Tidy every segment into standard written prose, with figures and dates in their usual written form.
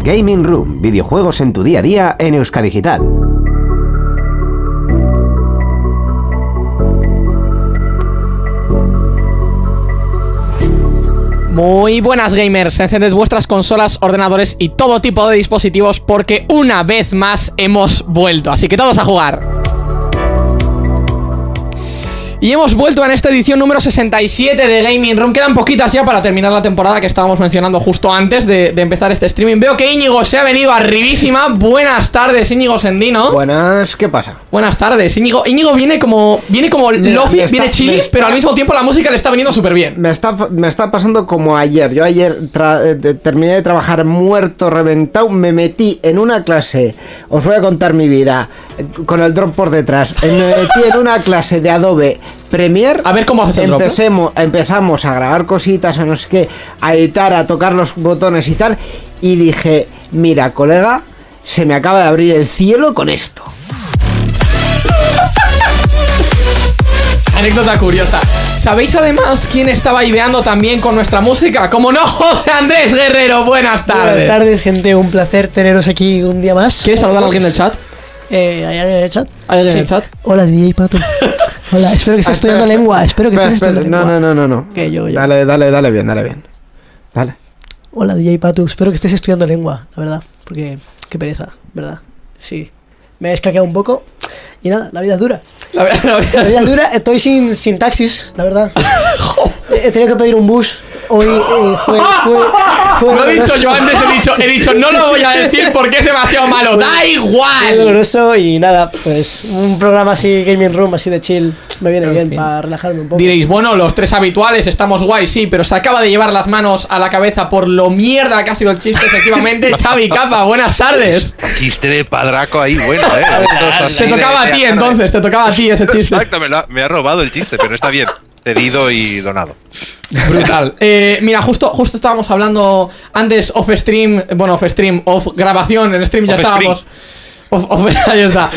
Gaming Room, videojuegos en tu día a día en Euskadigital. Muy buenas gamers, encended vuestras consolas, ordenadores y todo tipo de dispositivos porque una vez más hemos vuelto, así que todos a jugar. Y hemos vuelto en esta edición número 67 de Gaming Room. Quedan poquitas ya para terminar la temporada que estábamos mencionando justo antes de empezar este streaming. Veo que Íñigo se ha venido arribísima. Buenas tardes, Íñigo Sendino. Buenas, ¿qué pasa? Buenas tardes, Íñigo viene como lofi, viene chili, pero al mismo tiempo la música le está viniendo súper bien. Me está pasando como ayer. Yo ayer terminé de trabajar muerto, reventado. Me metí en una clase. Os voy a contar mi vida con el drop por detrás. Me metí en una clase de Adobe Premiere. A ver cómo haces el drop. Empezamos a grabar cositas, a no sé qué, a editar, a tocar los botones y tal. Y dije, mira, colega, se me acaba de abrir el cielo con esto. Anécdota curiosa. ¿Sabéis además quién estaba ideando también con nuestra música? Como no, José Andrés Guerrero. Buenas tardes. Buenas tardes, gente. Un placer teneros aquí un día más. ¿Quieres saludar a alguien del chat? ¿Hay alguien en el chat? ¿Hay alguien en el chat? Hola, DJ Pato. Hola, espero que estés estudiando lengua. Espero que estés estudiando lengua. No. Que yo. Dale bien. Dale. Hola, DJ Pato. Espero que estés estudiando lengua, la verdad. Porque qué pereza, ¿verdad? Sí. Me he escaqueado un poco. Y nada, la vida es dura. La vida es dura. Estoy sin taxis, la verdad. He tenido que pedir un bus. Hoy fue lo he dicho yo antes, he dicho no lo voy a decir porque es demasiado malo. Da igual. Fue doloroso y nada, pues un programa así, Gaming Room, así de chill, me viene bien para relajarme un poco. Diréis, bueno, los tres habituales estamos guay, sí, pero se acaba de llevar las manos a la cabeza por lo mierda que ha sido el chiste, efectivamente. Xavi Capa, buenas tardes. Chiste de padraco ahí, bueno, Te tocaba a ti entonces, te tocaba a ti ese chiste. Exacto, me ha robado el chiste, pero está bien. Cedido y donado. Brutal. Mira, justo estábamos hablando antes off grabación, en stream ya estábamos. Ahí está.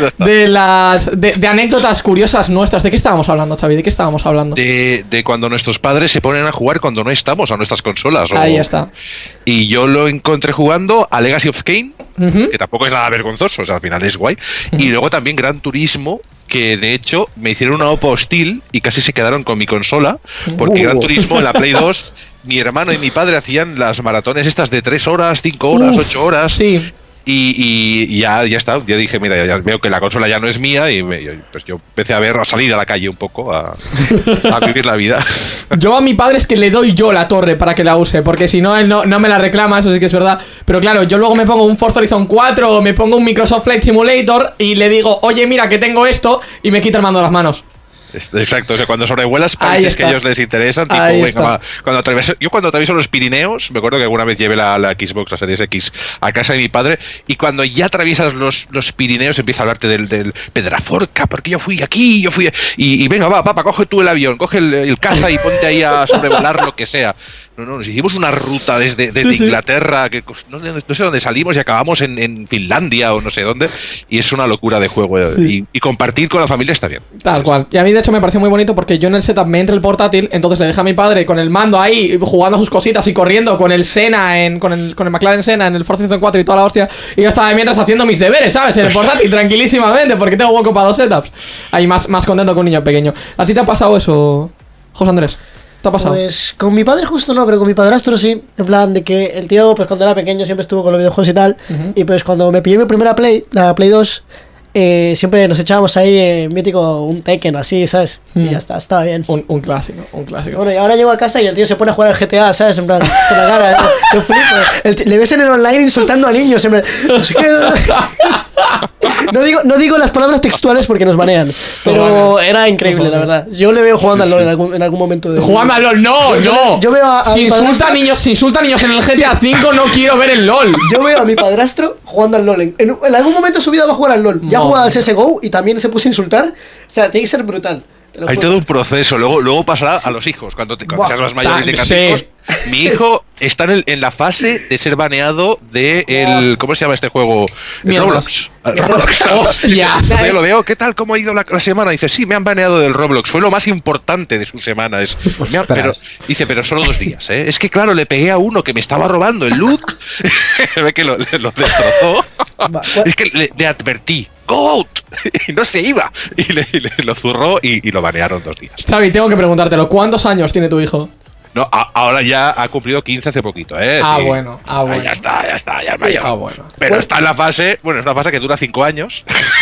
De anécdotas curiosas nuestras. ¿De qué estábamos hablando, Xavi? ¿De qué estábamos hablando? De cuando nuestros padres se ponen a jugar cuando no estamos a nuestras consolas. Ahí está. Y yo lo encontré jugando a Legacy of Kain, que tampoco es nada vergonzoso, o sea, al final es guay. Y luego también Gran Turismo, que de hecho me hicieron una OPA hostil y casi se quedaron con mi consola, porque Gran Turismo en la Play 2, mi hermano y mi padre hacían las maratones estas de 3 horas, 5 horas, 8 horas. Sí. Y ya está, ya dije, mira, ya veo que la consola ya no es mía y pues yo empecé a salir a la calle un poco, a vivir la vida. Yo a mi padre es que le doy yo la torre para que la use, porque si no, él no me la reclama, eso sí que es verdad. Pero claro, yo luego me pongo un Forza Horizon 4 o me pongo un Microsoft Flight Simulator y le digo, oye, mira que tengo esto, y me quita el mando de las manos. Exacto, o sea, cuando sobrevuelas países que a ellos les interesan, tipo, venga, va. Cuando atravieso los Pirineos, me acuerdo que alguna vez llevé la Xbox, la Series X, a casa de mi padre, y cuando ya atraviesas los Pirineos empieza a hablarte del Pedraforca, porque yo fui aquí, y venga, va, papá, coge tú el avión, coge el caza y ponte ahí a sobrevolar lo que sea. No, nos hicimos una ruta desde Inglaterra, que no sé dónde salimos y acabamos en Finlandia o no sé dónde, y es una locura de juego, y compartir con la familia está bien. Tal cual. Y a mí de hecho me pareció muy bonito porque yo en el setup me entra el portátil, entonces le dejé a mi padre con el mando ahí, jugando a sus cositas y corriendo con el Senna, con el McLaren Senna en el Forza Horizon 4 y toda la hostia, y yo estaba mientras haciendo mis deberes, ¿sabes? En el portátil, tranquilísimamente, porque tengo hueco para 2 setups. Ahí más contento que un niño pequeño. ¿A ti te ha pasado eso, José Andrés? ¿Te ha pasado? Pues con mi padre justo no, pero con mi padrastro sí. En plan de que el tío, pues cuando era pequeño siempre estuvo con los videojuegos y tal. Y pues cuando me pillé mi primera Play, la Play 2, siempre nos echábamos ahí mítico un Tekken así, ¿sabes? Y ya está, estaba bien. Un clásico. Bueno, y ahora llego a casa y el tío se pone a jugar al GTA, ¿sabes? En plan, con la cara, yo flipo. Le ves en el online insultando a niños, en plan, no sé qué. No digo las palabras textuales porque nos banean, pero era increíble, la verdad. Yo le veo jugando al LoL en algún momento de... ¡Jugando al LoL! ¡No! Yo veo a si insulta a niños en el GTA V, no quiero ver el LoL. Yo veo a mi padrastro jugando al LoL. En algún momento de su vida va a jugar al LoL. Ya ha jugado al CSGO y también se puso a insultar. O sea, tiene que ser brutal. Hay todo un proceso, luego pasará a los hijos, cuando seas más mayor y tengas hijos. Mi hijo está en la fase de ser baneado de el... ¿Cómo se llama este juego? El Roblox. ¡Hostia! Yo lo veo, ¿qué tal? ¿Cómo ha ido la semana? Dice, sí, me han baneado del Roblox. Fue lo más importante de su semana. Pero solo 2 días, ¿eh? Es que claro, le pegué a uno que me estaba robando el loot. Ve que lo destrozó. Es que le advertí. ¡Go out! Y no se iba. Y lo zurró y lo banearon 2 días. Xavi, tengo que preguntártelo. ¿Cuántos años tiene tu hijo? No, ahora ya ha cumplido 15 hace poquito, ¿eh? Ah, sí. bueno. Ya está, ya es mayor. Ah, bueno. Pero está en la fase, es una fase que dura 5 años.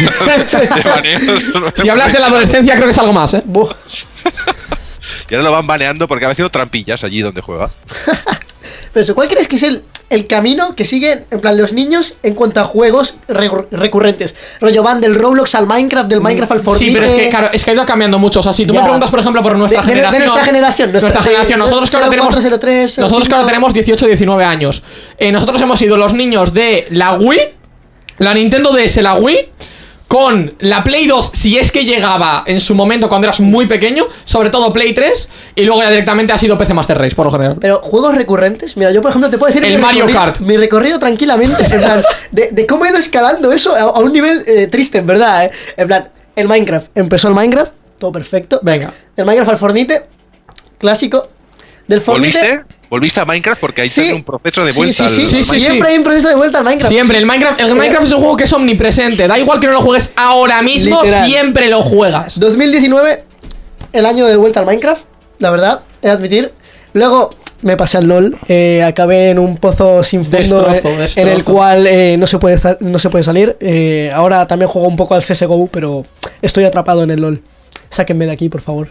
Si hablas de la adolescencia, creo que es algo más, ¿eh? Y ahora lo van baneando porque ha haciendo trampillas allí donde juega. Pero ¿cuál crees que es el camino que siguen, en plan, los niños en cuanto a juegos recurrentes? Rollo, van del Roblox al Minecraft, del Minecraft al Fortnite. Sí, pero es que, claro, ha ido cambiando mucho. O sea, si tú me preguntas, por ejemplo, por nuestra generación. De nuestra generación. Nosotros que ahora tenemos 18, 19 años. Nosotros hemos sido los niños de la Wii, la Nintendo DS, la Wii, con la Play 2, si es que llegaba en su momento cuando eras muy pequeño, sobre todo Play 3, y luego ya directamente ha sido PC Master Race, por lo general. Pero juegos recurrentes, mira, yo por ejemplo te puedo decir el Mario Kart. Mi recorrido tranquilamente, en plan, de cómo he ido escalando eso a un nivel triste, en verdad, en plan, el Minecraft, empezó el Minecraft, todo perfecto. Venga. El Minecraft al Fortnite, clásico. Del Fortnite. ¿Volviste a Minecraft? Porque hay también un proceso de vuelta Sí, siempre hay un proceso de vuelta al Minecraft. Siempre, el Minecraft es un juego que es omnipresente. Da igual que no lo juegues ahora mismo, literal. Siempre lo juegas. 2019, el año de vuelta al Minecraft, la verdad, he de admitir. Luego me pasé al LoL, acabé en un pozo sin fondo destrozo. En el cual no se puede salir. Ahora también juego un poco al CSGO, pero estoy atrapado en el LoL. Sáquenme de aquí, por favor.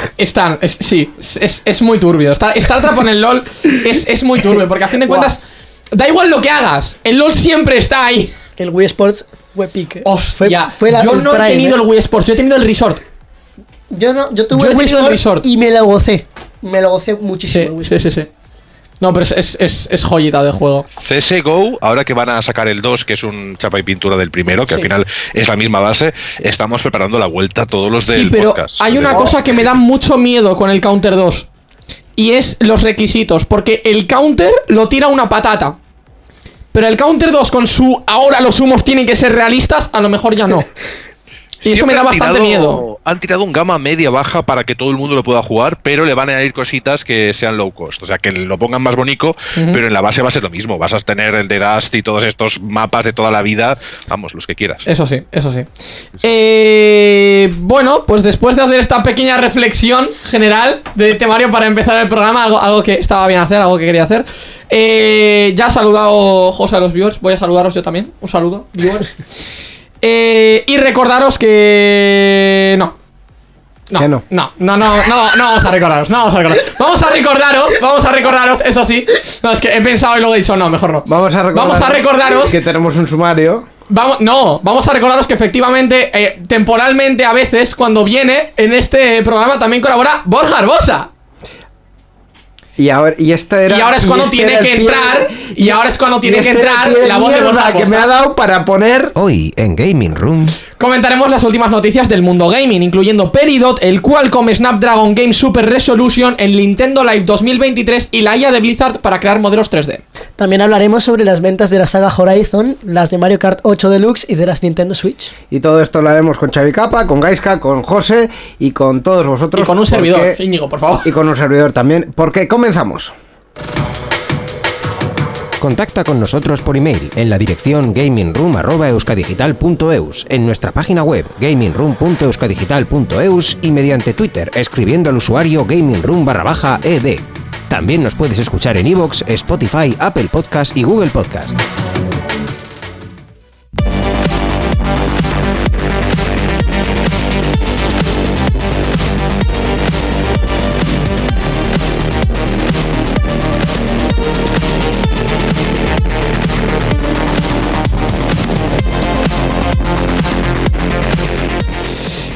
Es muy turbio. Estar atrapado en el LoL es muy turbio, porque a fin de cuentas, da igual lo que hagas, el LoL siempre está ahí. El Wii Sports fue pique. Hostia, yo no he tenido el Wii Sports, yo he tenido el Resort. Yo tuve el Wii Sports y me lo gocé. Me lo gocé muchísimo. Sí. No, pero es joyita de juego. CSGO, ahora que van a sacar el 2, que es un chapa y pintura del primero, que al final es la misma base, estamos preparando la vuelta a todos los del podcast. Sí, pero hay una cosa que me da mucho miedo con el Counter 2, y es los requisitos, porque el Counter lo tira una patata, pero el Counter 2 con su ahora los humos tienen que ser realistas, a lo mejor ya no. Y eso me da bastante miedo. Han tirado un gama media-baja para que todo el mundo lo pueda jugar, pero le van a ir cositas que sean low cost. O sea, que lo pongan más bonito, pero en la base va a ser lo mismo. Vas a tener el de Dust y todos estos mapas de toda la vida. Vamos, los que quieras. Eso sí. Bueno, pues después de hacer esta pequeña reflexión general de temario para empezar el programa, algo que estaba bien hacer, algo que quería hacer. Ya ha saludado José a los viewers. Voy a saludaros yo también. Un saludo, viewers. Y recordaros que... No, vamos a recordaros. Vamos a recordaros, eso sí. No, es que he pensado y luego he dicho, no, mejor no. Vamos a recordaros que tenemos un sumario. Vamos a recordaros que efectivamente, temporalmente a veces, cuando viene en este programa también colabora Borja Arbosa. Y ahora es cuando tiene que entrar la voz de Borja que me ha dado para poner hoy en Gaming Room. Comentaremos las últimas noticias del mundo gaming, incluyendo Peridot, el Qualcomm Snapdragon Game Super Resolution, el Nintendo Live 2023 y la IA de Blizzard para crear modelos 3D. También hablaremos sobre las ventas de la saga Horizon, las de Mario Kart 8 Deluxe y de las Nintendo Switch. Y todo esto lo haremos con Xavi Capa, con Gaiska, con José y con todos vosotros. Y con un servidor, Íñigo, por favor. Y con un servidor también, porque comenzamos. Contacta con nosotros por email en la dirección gamingroom@euskadigital.eus, en nuestra página web gamingroom.euskadigital.eus y mediante Twitter escribiendo al usuario gamingroom_ed. También nos puedes escuchar en iVoox, Spotify, Apple Podcast y Google Podcast.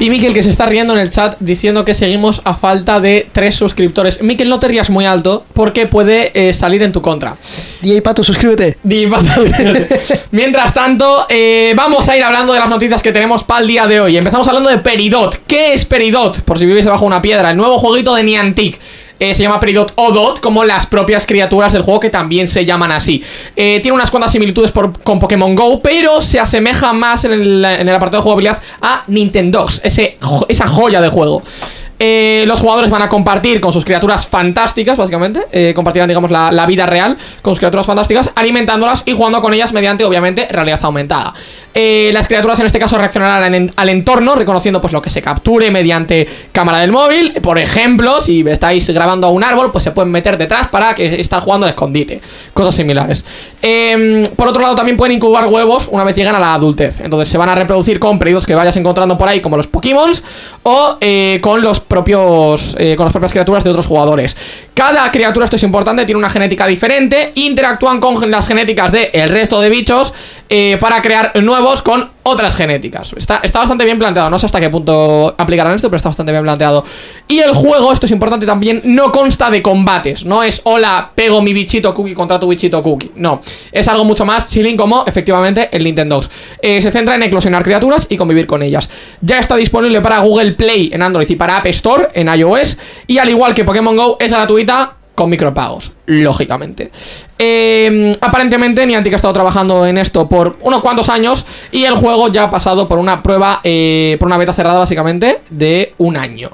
Y Miquel, que se está riendo en el chat diciendo que seguimos a falta de 3 suscriptores. Miquel, no te rías muy alto porque puede salir en tu contra. DJ Pato, suscríbete. DJ Pato. Mientras tanto, vamos a ir hablando de las noticias que tenemos para el día de hoy. Empezamos hablando de Peridot. ¿Qué es Peridot? Por si vivís debajo de una piedra. El nuevo jueguito de Niantic. Se llama Peridot o Dot, como las propias criaturas del juego, que también se llaman así. Tiene unas cuantas similitudes con Pokémon GO, pero se asemeja más en el apartado de jugabilidad a Nintendogs, esa joya de juego. Los jugadores van a compartir con sus criaturas fantásticas, básicamente. Compartirán, digamos, la vida real con sus criaturas fantásticas, alimentándolas y jugando con ellas mediante, obviamente, realidad aumentada. Las criaturas en este caso reaccionarán al entorno, reconociendo pues lo que se capture mediante cámara del móvil. Por ejemplo, si estáis grabando a un árbol, pues se pueden meter detrás para que estar jugando al escondite. Cosas similares. Por otro lado, también pueden incubar huevos una vez llegan a la adultez. Entonces se van a reproducir con periodos que vayas encontrando por ahí, como los Pokémon, o con las propias criaturas de otros jugadores. Cada criatura, esto es importante, tiene una genética diferente. Interactúan con las genéticas del resto de bichos para crear nuevos con otras genéticas. Está bastante bien planteado. No sé hasta qué punto aplicarán esto, pero está bastante bien planteado. Y el juego, esto es importante también, no consta de combates. No es, hola, pego mi bichito Cookie contra tu bichito Cookie. No, es algo mucho más chilling, como efectivamente el Nintendogs. Se centra en eclosionar criaturas y convivir con ellas. Ya está disponible para Google Play en Android y para App Store en iOS. Y al igual que Pokémon GO, es gratuita con micropagos, lógicamente. Aparentemente Niantic ha estado trabajando en esto por unos cuantos años y el juego ya ha pasado por una prueba, por una beta cerrada básicamente de un año.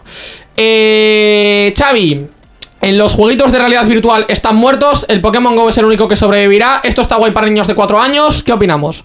Xavi, en los jueguitos de realidad virtual están muertos, el Pokémon GO es el único que sobrevivirá. Esto está guay para niños de 4 años, ¿qué opinamos?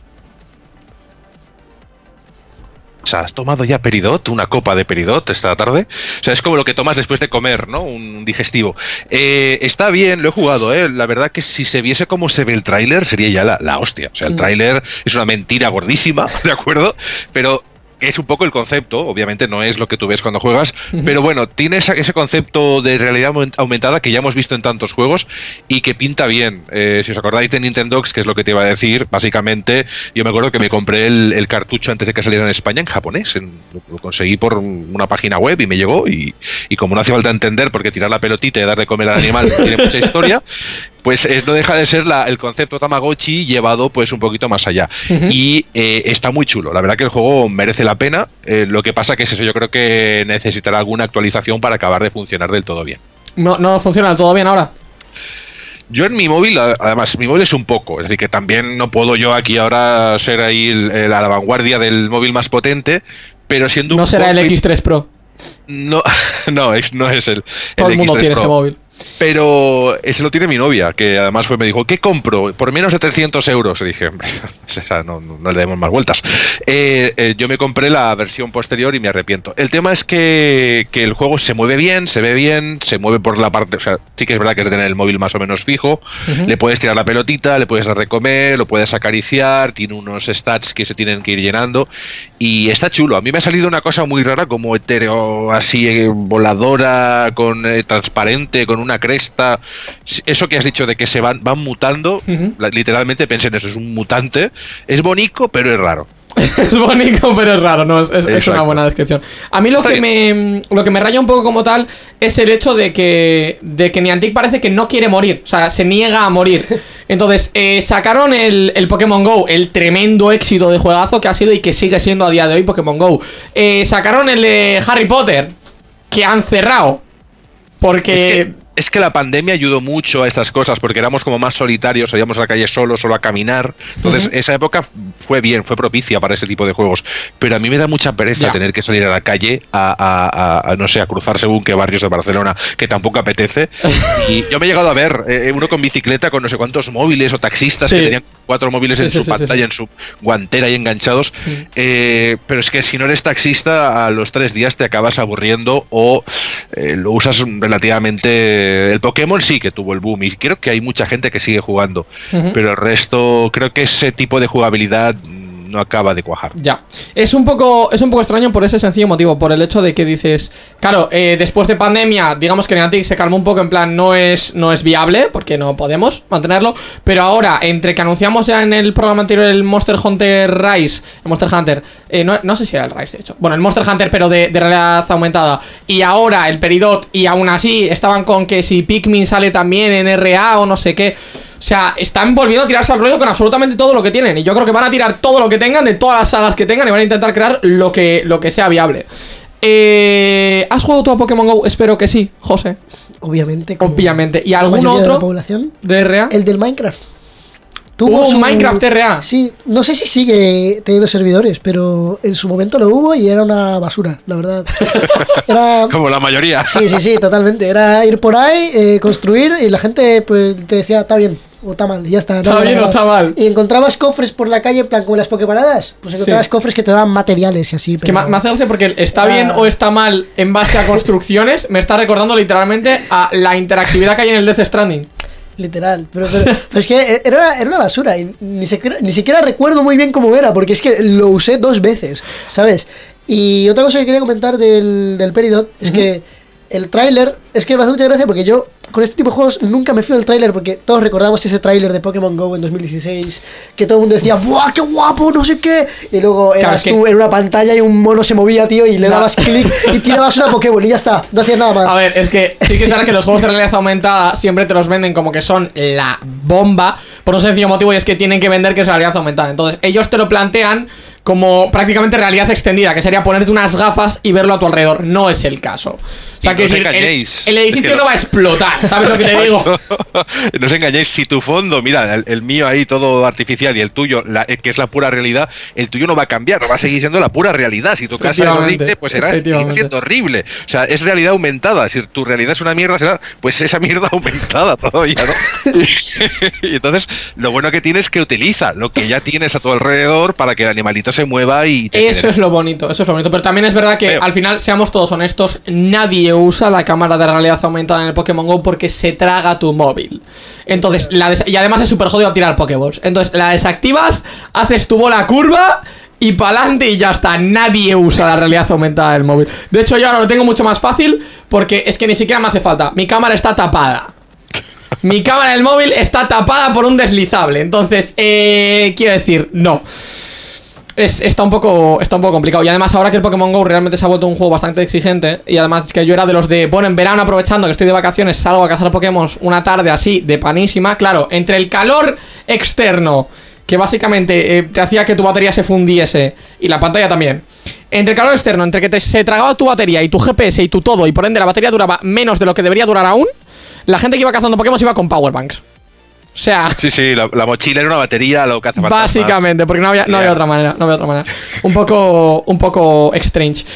O sea, has tomado ya Peridot, una copa de Peridot esta tarde. O sea, es como lo que tomas después de comer, ¿no? Un digestivo. Está bien, lo he jugado, ¿eh? La verdad que si se viese cómo se ve el tráiler, sería ya la hostia. O sea, el tráiler es una mentira gordísima, ¿de acuerdo? Pero es un poco el concepto, obviamente no es lo que tú ves cuando juegas, pero bueno, tiene ese concepto de realidad aumentada que ya hemos visto en tantos juegos y que pinta bien. Si os acordáis de Nintendogs, que es lo que te iba a decir, básicamente, yo me acuerdo que me compré el cartucho antes de que saliera en España en japonés. Lo conseguí por una página web y me llegó, y como no hace falta entender, porque tirar la pelotita y dar de comer al animal tiene mucha historia, pues no deja de ser el concepto Tamagotchi llevado pues un poquito más allá. Y está muy chulo. La verdad que el juego merece la pena. Lo que pasa que es eso, yo creo que necesitará alguna actualización para acabar de funcionar del todo bien. ¿No funciona del todo bien ahora? Yo en mi móvil, además, mi móvil es un poco, es decir, que también no puedo yo aquí ahora ser ahí a la vanguardia del móvil más potente, pero siendo ¿No será el X3 Pro? No, no es el Todo el mundo X3 tiene Pro. ese móvil. Pero ese lo tiene mi novia, que además me dijo, ¿qué compro? Por menos de 300 euros. Y dije, no le demos más vueltas. Yo me compré la versión posterior y me arrepiento. El tema es que el juego se mueve bien, se ve bien, se mueve por la parte, o sea, sí que es verdad que es de tener el móvil más o menos fijo. Le puedes tirar la pelotita, le puedes dar de comer, lo puedes acariciar, tiene unos stats que se tienen que ir llenando y está chulo. A mí me ha salido una cosa muy rara, como etéreo, así voladora, con transparente, con una cresta. Eso que has dicho de que se van mutando, literalmente pensé en eso, es un mutante. Es bonito, pero es raro. Es bonito, pero es raro, ¿no? Es una buena descripción. A mí lo que me raya un poco como tal es el hecho de que Niantic parece que no quiere morir. O sea, se niega a morir. Entonces, sacaron el Pokémon GO, el tremendo éxito de juegazo que ha sido y que sigue siendo a día de hoy Pokémon GO. Sacaron el de Harry Potter, que han cerrado. Porque... Es que la pandemia ayudó mucho a estas cosas, porque éramos como más solitarios, salíamos a la calle solo a caminar. Entonces, esa época fue bien, fue propicia para ese tipo de juegos. Pero a mí me da mucha pereza tener que salir a la calle no sé, a cruzar según qué barrios de Barcelona, que tampoco apetece. Y yo me he llegado a ver uno con bicicleta con no sé cuántos móviles o taxistas que tenían 4 móviles en su pantalla, en su guantera y enganchados. Pero es que si no eres taxista, a los 3 días te acabas aburriendo o lo usas relativamente. El Pokémon sí que tuvo el boom y creo que hay mucha gente que sigue jugando, pero el resto creo que ese tipo de jugabilidad no acaba de cuajar. Ya. Es un poco extraño por ese sencillo motivo, por el hecho de que dices, claro, después de pandemia, digamos que Niantic se calmó un poco, en plan, no es viable, porque no podemos mantenerlo, pero ahora, entre que anunciamos ya en el programa anterior el Monster Hunter Rise, el Monster Hunter, no sé si era el Rise, de hecho, bueno, el Monster Hunter, pero de realidad aumentada, y ahora el Peridot, y aún así estaban con que si Pikmin sale también en RA o no sé qué. O sea, están volviendo a tirarse al ruedo con absolutamente todo lo que tienen. Y yo creo que van a tirar todo lo que tengan, de todas las sagas que tengan, y van a intentar crear lo que sea viable. ¿Has jugado tú a Pokémon GO? Espero que sí, José. Obviamente. Obviamente. ¿Y algún otro de la población? ¿De RA? El del Minecraft. ¿Hubo un Minecraft RA? Sí, no sé si sigue teniendo servidores, pero en su momento lo hubo y era una basura, la verdad. Era... Como la mayoría. Sí, totalmente. Era ir por ahí, construir, y la gente pues te decía, está bien o está mal, y ya está. Está bien o está mal. Y encontrabas cofres por la calle, en plan como las Poképaradas. Pues encontrabas cofres que te daban materiales y así. Pero... Que me hace gracia porque el está bien o está mal en base a construcciones me está recordando literalmente a la interactividad que hay en el Death Stranding. Literal, pero es que era una basura y ni siquiera recuerdo muy bien cómo era, porque es que lo usé 2 veces, ¿sabes? Y otra cosa que quería comentar del Peridot es que el tráiler, es que me hace mucha gracia porque yo con este tipo de juegos nunca me fío del tráiler, porque todos recordamos ese tráiler de Pokémon GO en 2016 que todo el mundo decía ¡buah, qué guapo, no sé qué! Y luego eras tú en una pantalla y un mono se movía, tío, y le dabas clic y tirabas una Pokéball y ya está, no hacías nada más. A ver, es que sí que sabes que los juegos de realidad aumentada siempre te los venden como que son la bomba por un sencillo motivo, y es que tienen que vender que es realidad aumentada. Entonces ellos te lo plantean como prácticamente realidad extendida, que sería ponerte unas gafas y verlo a tu alrededor. No es el caso. O sea, que el edificio es que no va a explotar, ¿sabes lo que te digo? No os engañéis, si tu fondo, mira, el mío ahí todo artificial y el tuyo, que es la pura realidad, el tuyo no va a cambiar, no va a seguir siendo la pura realidad. Si tu casa es horrible, pues será siendo horrible. O sea, es realidad aumentada. Si tu realidad es una mierda, será pues esa mierda aumentada todavía, ¿no? Y entonces, lo bueno que tienes es que utiliza lo que ya tienes a tu alrededor para que el animalito se mueva y eso es lo bonito, pero también es verdad que al final, seamos todos honestos, nadie usa la cámara de realidad aumentada en el Pokémon GO porque se traga tu móvil. Entonces, y además es súper jodido tirar Pokéballs. Entonces, la desactivas, haces tu bola curva y pa'lante y ya está. Nadie usa la realidad aumentada del móvil. De hecho, yo ahora lo tengo mucho más fácil porque es que ni siquiera me hace falta. Mi cámara está tapada. Mi cámara del móvil está tapada por un deslizable. Entonces, quiero decir, no. Está un poco complicado. Y además ahora que el Pokémon GO realmente se ha vuelto un juego bastante exigente, y además que yo era de los de, bueno, en verano aprovechando que estoy de vacaciones salgo a cazar Pokémon una tarde así de panísima. Claro, entre el calor externo, que básicamente te hacía que tu batería se fundiese, y la pantalla también, entre el calor externo, entre que se tragaba tu batería y tu GPS y tu todo, y por ende la batería duraba menos de lo que debería durar aún, la gente que iba cazando Pokémon iba con powerbanks. O sea... Sí, la mochila era una batería, lo que hace falta. Básicamente, porque no había otra manera. Un poco strange.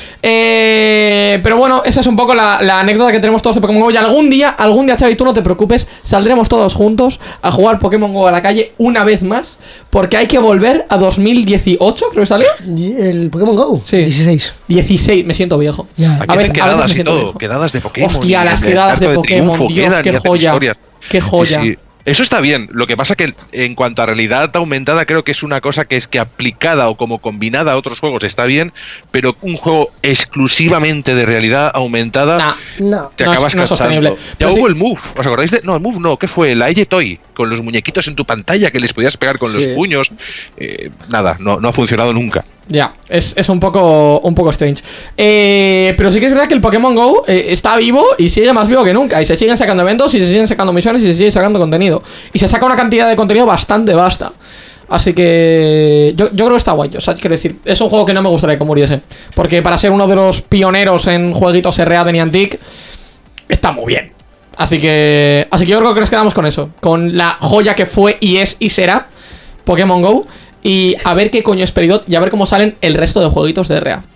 Pero bueno, esa es un poco la anécdota que tenemos todos de Pokémon GO. Y algún día, Xavi, tú no te preocupes, saldremos todos juntos a jugar Pokémon GO a la calle una vez más, porque hay que volver a 2018, creo que salió. ¿El Pokémon GO? Sí. 16, me siento viejo. Ya. A ver, quedadas y todo, quedadas de Pokémon. Hostia, las quedadas de Pokémon, Dios, qué joya. Qué joya. Sí. Eso está bien, lo que pasa que en cuanto a realidad aumentada creo que es una cosa que es que aplicada o como combinada a otros juegos está bien, pero un juego exclusivamente de realidad aumentada te acabas cansando. Ya hubo el Move, ¿os acordáis de...? No, el Move no, ¿qué fue? El AJ Toy, con los muñequitos en tu pantalla que les podías pegar con los puños. Nada, no ha funcionado nunca. Ya, es un poco strange. Pero sí que es verdad que el Pokémon GO está vivo y sigue más vivo que nunca. Y se siguen sacando eventos, y se siguen sacando misiones, y se sigue sacando contenido. Y se saca una cantidad de contenido bastante vasta. Así que yo creo que está guay. O sea, quiero decir, es un juego que no me gustaría que muriese, porque para ser uno de los pioneros en jueguitos RA de Niantic, está muy bien. Así que yo creo que nos quedamos con eso, con la joya que fue y es y será Pokémon GO. Y a ver qué coño es Peridot y a ver cómo salen el resto de jueguitos de RA.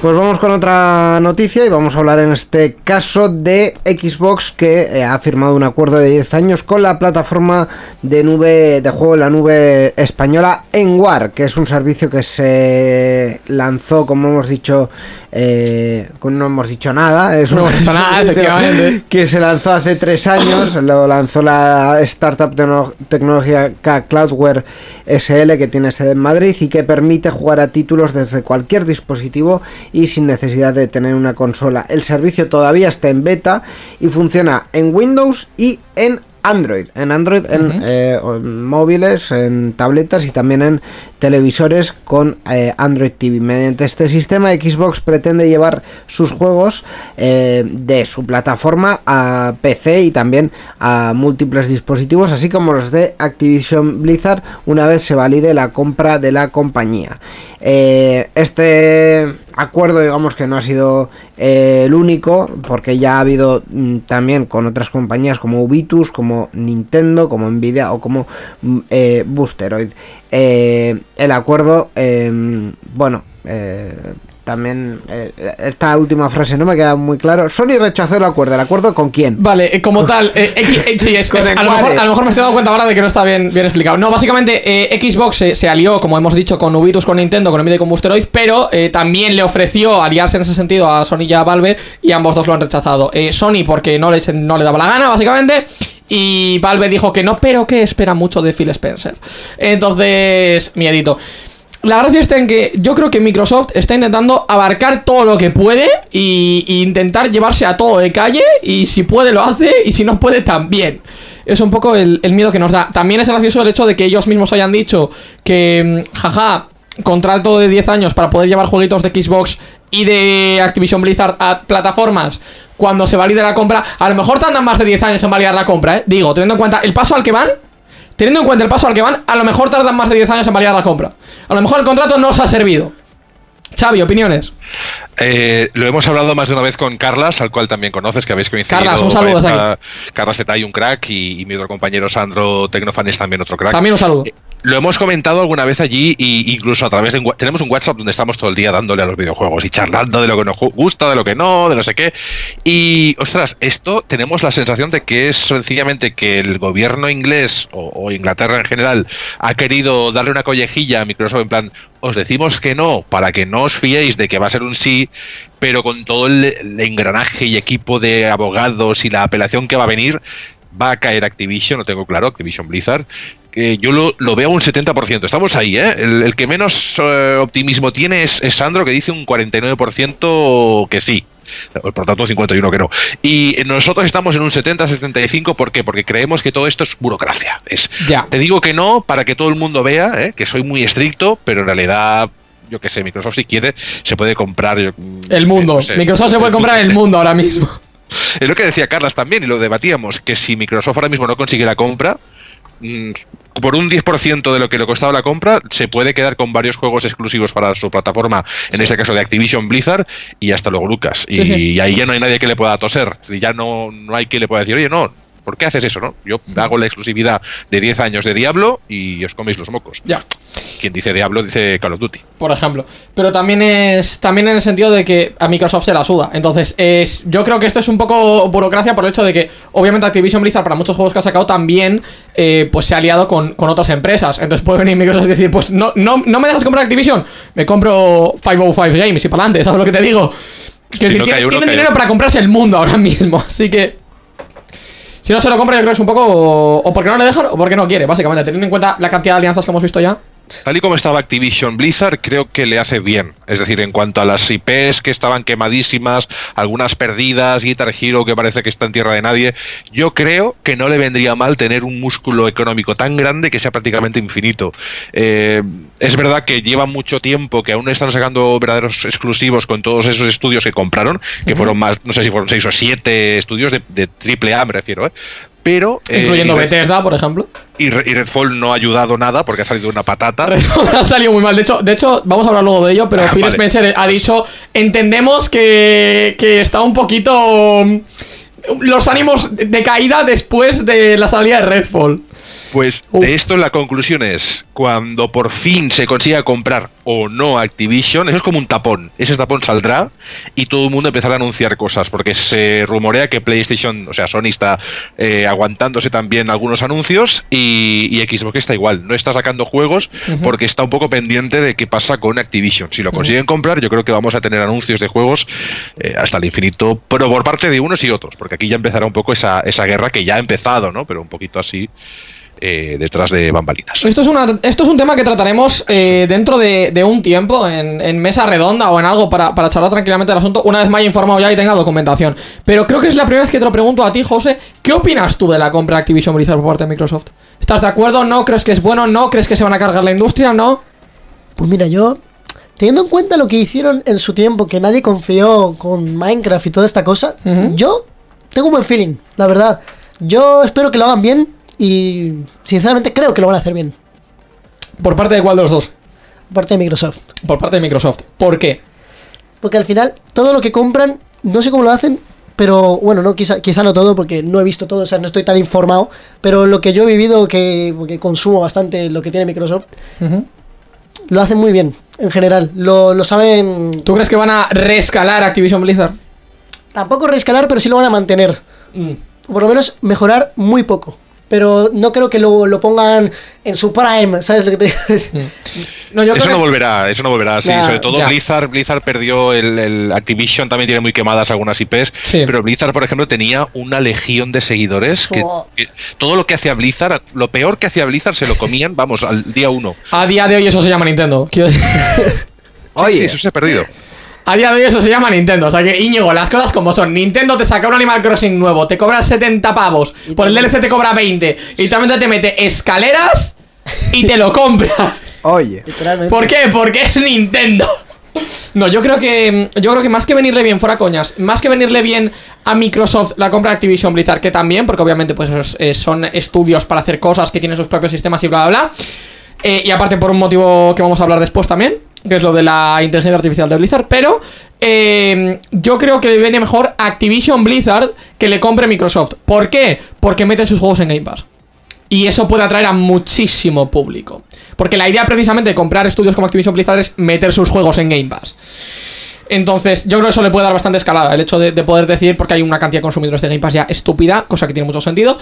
Pues vamos con otra noticia y vamos a hablar en este caso de Xbox, que ha firmado un acuerdo de 10 años con la plataforma de juego en la nube española Enware, que es un servicio que se lanzó, como hemos dicho, no hemos dicho nada, es no hemos dicho nada, efectivamente, que se lanzó hace 3 años, lo lanzó la startup tecnológica Cloudware SL, que tiene sede en Madrid y que permite jugar a títulos desde cualquier dispositivo y sin necesidad de tener una consola. El servicio todavía está en beta y funciona en Windows y en Android, en móviles, en tabletas y también en televisores con Android TV. Mediante este sistema, Xbox pretende llevar sus juegos de su plataforma a PC y también a múltiples dispositivos, así como los de Activision Blizzard, una vez se valide la compra de la compañía. Este acuerdo, digamos que no ha sido el único, porque ya ha habido también con otras compañías como Ubitus, como Nintendo, como Nvidia o como Boosteroid. El acuerdo, también esta última frase no me queda muy claro. Sony rechazó el acuerdo ¿con quién? Vale, como tal, sí, a lo mejor me estoy dando cuenta ahora de que no está bien explicado. No, básicamente Xbox se alió, como hemos dicho, con Ubitus, con Nintendo, con Nvidia y con Boosteroid, pero también le ofreció aliarse en ese sentido a Sony y a Valve, y ambos dos lo han rechazado. Sony porque no le daba la gana, básicamente, y Valve dijo que no, pero que espera mucho de Phil Spencer. Entonces, miedito. La gracia está en que yo creo que Microsoft está intentando abarcar todo lo que puede y intentar llevarse a todo de calle, y si puede lo hace y si no puede también. Es un poco el miedo que nos da. También es gracioso el hecho de que ellos mismos hayan dicho que, contrato de 10 años para poder llevar jueguitos de Xbox y de Activision Blizzard a plataformas cuando se valide la compra. A lo mejor tardan más de 10 años en validar la compra, Digo, teniendo en cuenta el paso al que van, a lo mejor tardan más de 10 años en validar la compra. A lo mejor el contrato no os ha servido. Xavi, opiniones. Lo hemos hablado más de una vez con Carlas, al cual también conoces, que habéis coincidido. Carlas, un saludo desde aquí. Carlas Zetay, un crack, y mi otro compañero Sandro Tecnofan es también otro crack. También un saludo. Lo hemos comentado alguna vez allí, y incluso a través de tenemos un WhatsApp donde estamos todo el día dándole a los videojuegos y charlando de lo que nos gusta, de lo que no, de no sé qué. Y, ostras, esto tenemos la sensación de que es sencillamente que el gobierno inglés o Inglaterra en general ha querido darle una collejilla a Microsoft en plan, os decimos que no para que no os fiéis de que va a ser un sí, pero con todo el engranaje y equipo de abogados y la apelación que va a venir, va a caer Activision, lo tengo claro, Activision Blizzard. Yo lo veo un 70%, estamos ahí, el que menos optimismo tiene es Sandro, que dice un 49% que sí, por tanto 51% que no, y nosotros estamos en un 70-75%. ¿Por qué? Porque creemos que todo esto es burocracia. Te digo que no para que todo el mundo vea que soy muy estricto, pero en realidad, yo que sé, Microsoft, si quiere, se puede comprar el mundo. No sé, Microsoft se puede comprar el mundo ahora mismo. Es lo que decía Carlas también, y lo debatíamos, que si Microsoft ahora mismo no consigue la compra, por un 10% de lo que le costaba la compra, se puede quedar con varios juegos exclusivos para su plataforma, en este caso de Activision Blizzard, y hasta luego, Lucas. Y ahí ya no hay nadie que le pueda toser, ya no hay quien le pueda decir, oye, no, ¿por qué haces eso, no? Yo hago la exclusividad de 10 años de Diablo y os coméis los mocos. Ya. Quien dice Diablo dice Call of Duty, por ejemplo. Pero también en el sentido de que a Microsoft se la suda. Entonces, yo creo que esto es un poco burocracia por el hecho de que, obviamente, Activision Blizzard, para muchos juegos que ha sacado, también pues se ha aliado con otras empresas. Entonces puede venir Microsoft y decir, pues no me dejas comprar Activision, me compro 505 Games y para adelante, ¿sabes lo que te digo? Que si tienen dinero para comprarse el mundo ahora mismo. Así que, si no se lo compra, yo creo que es un poco o porque no le dejan o porque no quiere, básicamente, teniendo en cuenta la cantidad de alianzas que hemos visto ya. Tal y como estaba Activision Blizzard, creo que le hace bien. Es decir, en cuanto a las IPs que estaban quemadísimas, algunas perdidas, Guitar Hero que parece que está en tierra de nadie, yo creo que no le vendría mal tener un músculo económico tan grande que sea prácticamente infinito. Es verdad que lleva mucho tiempo que aún están sacando verdaderos exclusivos con todos esos estudios que compraron, que fueron más, no sé si fueron 6 o 7 estudios de AAA, me refiero, pero incluyendo Bethesda, por ejemplo. Y Redfall no ha ayudado nada porque ha salido una patata. Redfall ha salido muy mal. De hecho, vamos a hablar luego de ello, pero Phil Spencer ha dicho, entendemos que está un poquito los ánimos de caída después de la salida de Redfall. Pues de esto la conclusión es, cuando por fin se consiga comprar o no Activision, eso es como un tapón. Ese tapón saldrá y todo el mundo empezará a anunciar cosas, porque se rumorea que PlayStation, o sea, Sony está aguantándose también algunos anuncios y Xbox está igual. No está sacando juegos porque está un poco pendiente de qué pasa con Activision. Si lo consiguen comprar, yo creo que vamos a tener anuncios de juegos hasta el infinito, pero por parte de unos y otros, porque aquí ya empezará un poco esa guerra que ya ha empezado, ¿no? Pero un poquito así detrás de bambalinas. Esto es un tema que trataremos dentro de un tiempo en mesa redonda o en algo para charlar tranquilamente del asunto, una vez me haya informado ya y tenga documentación. Pero creo que es la primera vez que te lo pregunto a ti, José. ¿Qué opinas tú de la compra de Activision Blizzard por parte de Microsoft? ¿Estás de acuerdo? ¿No? ¿Crees que es bueno? ¿No? ¿Crees que se van a cargar la industria? ¿No? Pues mira, yo, teniendo en cuenta lo que hicieron en su tiempo, que nadie confió con Minecraft y toda esta cosa, yo tengo un buen feeling, la verdad. Yo espero que lo hagan bien y sinceramente creo que lo van a hacer bien. ¿Por parte de cuál de los dos? Por parte de Microsoft. Por parte de Microsoft. ¿Por qué? Porque al final todo lo que compran, no sé cómo lo hacen, pero bueno, no quizá no todo, porque no he visto todo, o sea, no estoy tan informado, pero lo que yo he vivido, porque consumo bastante lo que tiene Microsoft, lo hacen muy bien, en general, lo saben. ¿Tú crees que van a reescalar Activision Blizzard? Tampoco reescalar, pero sí lo van a mantener. O por lo menos mejorar muy poco. Pero no creo que lo pongan en su prime, ¿sabes lo que te digo? No, eso no volverá, sí, sobre todo Blizzard perdió el Activision, también tiene muy quemadas algunas IPs, pero Blizzard, por ejemplo, tenía una legión de seguidores que todo lo que hacía Blizzard, lo peor que hacía Blizzard se lo comían, vamos, al día 1. A día de hoy eso se llama Nintendo. Oye, sí, eso se ha perdido. A día de hoy eso se llama Nintendo. O sea que, Íñigo, las cosas como son. Nintendo te saca un Animal Crossing nuevo, te cobra 70 pavos, por el DLC te cobra 20 y también te mete escaleras y te lo compras. Oye, ¿por qué? Porque es Nintendo. No, yo creo que más que venirle bien, fuera coñas, más que venirle bien a Microsoft la compra de Activision Blizzard, que también, porque obviamente pues son estudios para hacer cosas que tienen sus propios sistemas y bla bla bla, y aparte por un motivo que vamos a hablar después también, que es lo de la inteligencia artificial de Blizzard, pero yo creo que le viene mejor a Activision Blizzard que le compre Microsoft. ¿Por qué? Porque meten sus juegos en Game Pass. Y eso puede atraer a muchísimo público. Porque la idea precisamente de comprar estudios como Activision Blizzard es meter sus juegos en Game Pass. Entonces, yo creo que eso le puede dar bastante escalada. El hecho de poder decir, porque hay una cantidad de consumidores de Game Pass ya estúpida, cosa que tiene mucho sentido,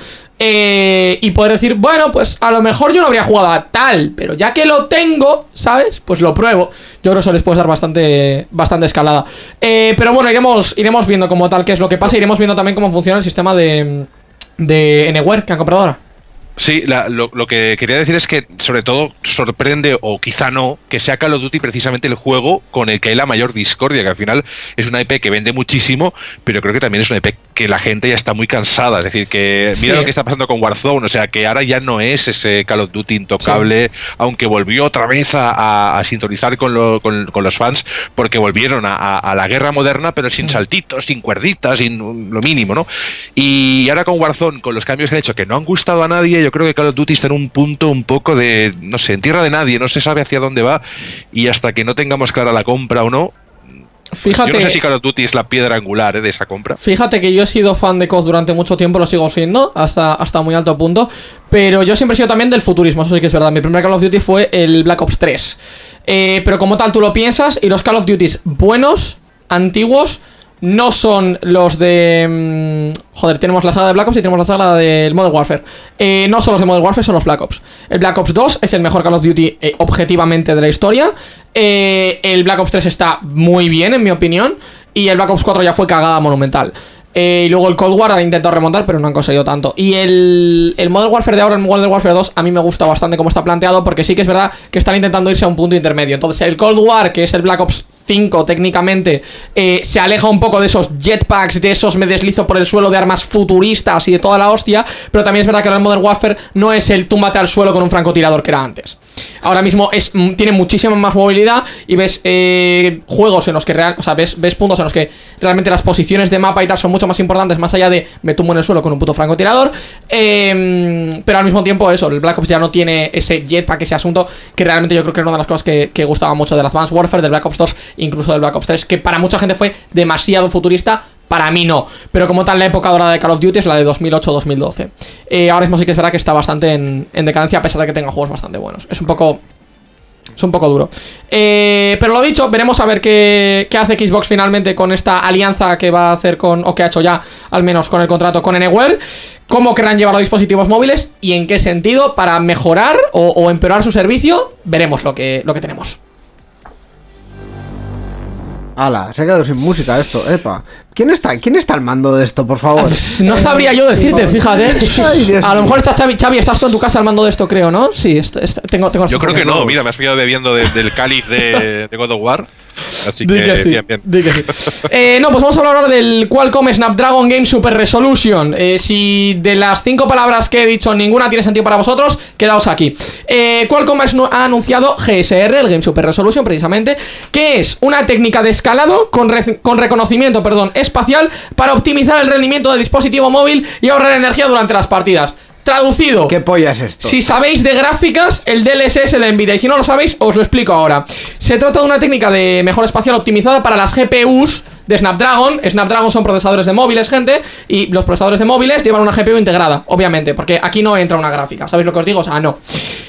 y poder decir, bueno, pues a lo mejor yo no habría jugado a tal, pero ya que lo tengo, ¿sabes? Pues lo pruebo. Yo creo que eso les puede dar bastante escalada. Pero bueno, iremos viendo como tal qué es lo que pasa. Iremos viendo también cómo funciona el sistema de Anywhere que han comprado ahora. Sí, lo que quería decir es que sobre todo sorprende, o quizá no, que sea Call of Duty precisamente el juego con el que hay la mayor discordia, que al final es una IP que vende muchísimo, pero creo que también es una IP que la gente ya está muy cansada. Es decir, que mira lo que está pasando con Warzone, o sea, que ahora ya no es ese Call of Duty intocable, aunque volvió otra vez a sintonizar con los fans, porque volvieron a la guerra moderna, pero sin saltitos, sin cuerditas, sin lo mínimo, ¿no? Y ahora con Warzone, con los cambios que han hecho, que no han gustado a nadie, yo creo que Call of Duty está en un punto un poco de, no sé, en tierra de nadie, no se sabe hacia dónde va, y hasta que no tengamos clara la compra o no, fíjate, yo no sé si Call of Duty es la piedra angular de esa compra. Fíjate que yo he sido fan de COD durante mucho tiempo, lo sigo siendo, hasta muy alto punto, pero yo siempre he sido también del futurismo, eso sí que es verdad. Mi primer Call of Duty fue el Black Ops 3, pero como tal tú lo piensas, y los Call of Duty buenos, antiguos, no son los de... joder, tenemos la saga de Black Ops y tenemos la saga del Modern Warfare. No son los de Modern Warfare, son los Black Ops. El Black Ops 2 es el mejor Call of Duty objetivamente de la historia. El Black Ops 3 está muy bien, en mi opinión. Y el Black Ops 4 ya fue cagada monumental. Y luego el Cold War han intentado remontar, pero no han conseguido tanto. Y el Modern Warfare de ahora, el Modern Warfare 2, a mí me gusta bastante cómo está planteado, porque sí que es verdad que están intentando irse a un punto intermedio. Entonces el Cold War, que es el Black Ops 5 técnicamente, se aleja un poco de esos jetpacks, de esos me deslizo por el suelo, de armas futuristas y de toda la hostia. Pero también es verdad que el Modern Warfare no es el túmbate al suelo con un francotirador que era antes. Ahora mismo tiene muchísima más movilidad y ves juegos en los que ves puntos en los que realmente las posiciones de mapa y tal son mucho más importantes, más allá de me tumbo en el suelo con un puto francotirador. Pero al mismo tiempo eso, el Black Ops ya no tiene ese jetpack, ese asunto, que realmente yo creo que era una de las cosas que gustaba mucho del Advanced Warfare, del Black Ops 2, incluso del Black Ops 3, que para mucha gente fue demasiado futurista Para mí no, pero como tal la época dorada de Call of Duty es la de 2008-2012. Ahora mismo sí que es verdad que está bastante en decadencia, a pesar de que tenga juegos bastante buenos. Es un poco duro. Pero lo dicho, veremos a ver qué hace Xbox finalmente con esta alianza que va a hacer o que ha hecho ya, al menos con el contrato con Anywhere. Cómo querrán llevar los dispositivos móviles y en qué sentido para mejorar o empeorar su servicio. Veremos lo que tenemos. Ala, se ha quedado sin música esto, epa. ¿Quién está al mando de esto, por favor? No sabría yo decirte, fíjate. A lo mejor está Xavi. Xavi, estás tú en tu casa al mando de esto, creo, ¿no? Sí, tengo yo creo que no, mira, me has pillado bebiendo del cáliz de God of War. Así que sí, bien. No, pues vamos a hablar ahora del Qualcomm Snapdragon Game Super Resolution. Si de las 5 palabras que he dicho ninguna tiene sentido para vosotros, quedaos aquí. Qualcomm ha anunciado GSR, el Game Super Resolution precisamente, que es una técnica de escalado con reconocimiento, espacial para optimizar el rendimiento del dispositivo móvil y ahorrar energía durante las partidas. Traducido. ¿Qué polla es esto? Si sabéis de gráficas, el DLSS de Nvidia. Y si no lo sabéis, os lo explico ahora. Se trata de una técnica de mejora espacial optimizada para las GPUs de Snapdragon. Snapdragon son procesadores de móviles, gente. Y los procesadores de móviles llevan una GPU integrada, obviamente, porque aquí no entra una gráfica. ¿Sabéis lo que os digo? O sea, no.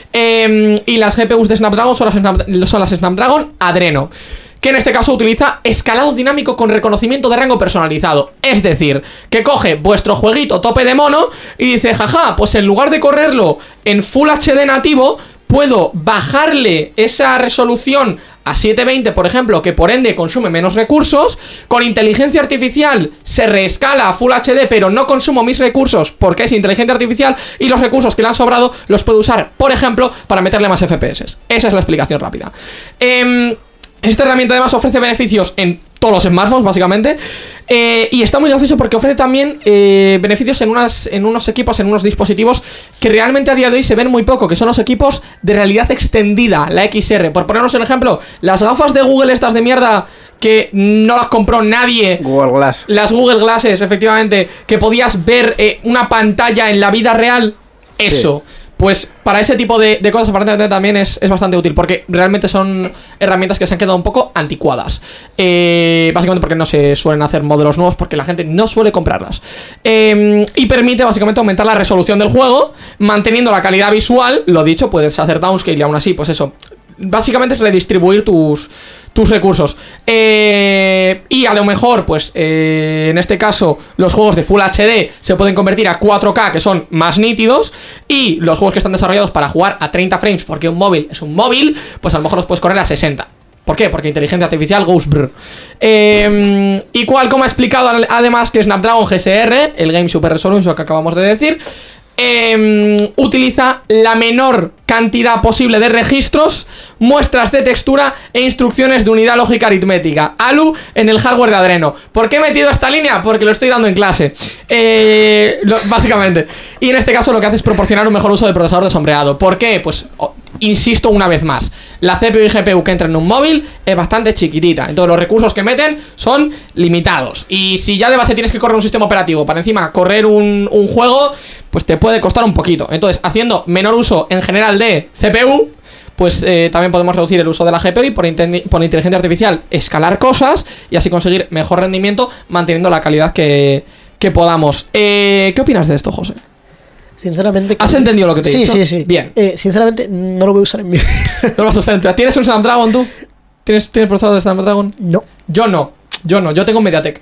Y las GPUs de Snapdragon son las Snapdragon Adreno, que en este caso utiliza escalado dinámico con reconocimiento de rango personalizado. Es decir, que coge vuestro jueguito tope de mono y dice, jaja, pues en lugar de correrlo en Full HD nativo, puedo bajarle esa resolución a 720, por ejemplo, que por ende consume menos recursos. Con inteligencia artificial se reescala a Full HD, pero no consumo mis recursos porque es inteligencia artificial, y los recursos que le han sobrado los puedo usar, por ejemplo, para meterle más FPS. Esa es la explicación rápida. Esta herramienta además ofrece beneficios en todos los smartphones, básicamente. Y está muy gracioso porque ofrece también beneficios en unos equipos, en unos dispositivos que realmente a día de hoy se ven muy poco, que son los equipos de realidad extendida, la XR. Por ponernos un ejemplo, las gafas de Google estas de mierda que no las compró nadie. Google Glass. Las Google Glasses, efectivamente, que podías ver una pantalla en la vida real. Eso. Sí. Pues para ese tipo de cosas aparentemente también es bastante útil, porque realmente son herramientas que se han quedado un poco anticuadas. Básicamente porque no se suelen hacer modelos nuevos, porque la gente no suele comprarlas. Y permite básicamente aumentar la resolución del juego, manteniendo la calidad visual. Lo dicho, puedes hacer downscale y aún así, pues eso. Básicamente es redistribuir tus recursos. Y a lo mejor, pues en este caso, los juegos de Full HD se pueden convertir a 4K, que son más nítidos. Y los juegos que están desarrollados para jugar a 30 frames, porque un móvil es un móvil, pues a lo mejor los puedes correr a 60. ¿Por qué? Porque inteligencia artificial goes brr. Y Qualcomm ha explicado además que Snapdragon GSR, el Game Super Resolution que acabamos de decir, utiliza la menor cantidad posible de registros, muestras de textura e instrucciones de unidad lógica aritmética, ALU, en el hardware de Adreno. ¿Por qué he metido esta línea? Porque lo estoy dando en clase, básicamente. Y en este caso lo que hace es proporcionar un mejor uso del procesador de sombreado. ¿Por qué? Pues insisto una vez más, la CPU y GPU que entra en un móvil es bastante chiquitita, entonces los recursos que meten son limitados. Y si ya de base tienes que correr un sistema operativo para encima correr un juego, pues te puede costar un poquito. Entonces, haciendo menor uso en general de CPU, pues también podemos reducir el uso de la GPU y por inteligencia artificial escalar cosas y así conseguir mejor rendimiento manteniendo la calidad que podamos. ¿Qué opinas de esto, José? Sinceramente... ¿Has entendido lo que te he dicho? Sí. Bien. Sinceramente, no lo voy a usar en mi... No lo vas a usar en tu... ¿Tienes un Snapdragon tú? ¿Tienes procesador de Snapdragon? No. Yo no. Yo tengo un MediaTek.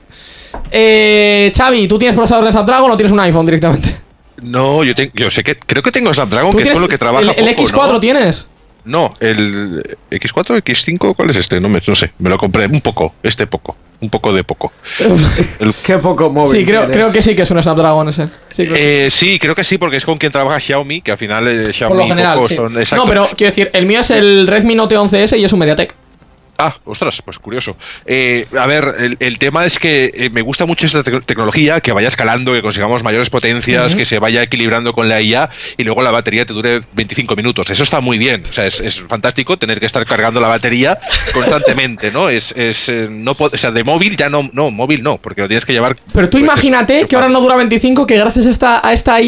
Xavi, ¿tú tienes procesador de Snapdragon o tienes un iPhone directamente? No, yo sé que... Creo que tengo Snapdragon, que es con lo que trabaja ¿El poco, X4 ¿no? ¿Tienes? No, el X4, X5, ¿cuál es este? No sé, me lo compré un poco, un poco de poco. Qué poco móvil. Sí, creo que sí que es un Snapdragon ese. Sí, creo que sí, porque es con quien trabaja Xiaomi, que al final Xiaomi por lo general, poco sí. son... Exacto. No, pero quiero decir, el mío es el Redmi Note 11S y es un MediaTek. Ah, ostras, pues curioso. A ver, el tema es que me gusta mucho esta tecnología, que vaya escalando, que consigamos mayores potencias, que se vaya equilibrando con la IA y luego la batería te dure 25 minutos. Eso está muy bien. O sea, es fantástico tener que estar cargando la batería constantemente, ¿no? O sea, de móvil ya móvil no, porque lo tienes que llevar. Pero tú imagínate que ahora no dura 25, que gracias a esta IA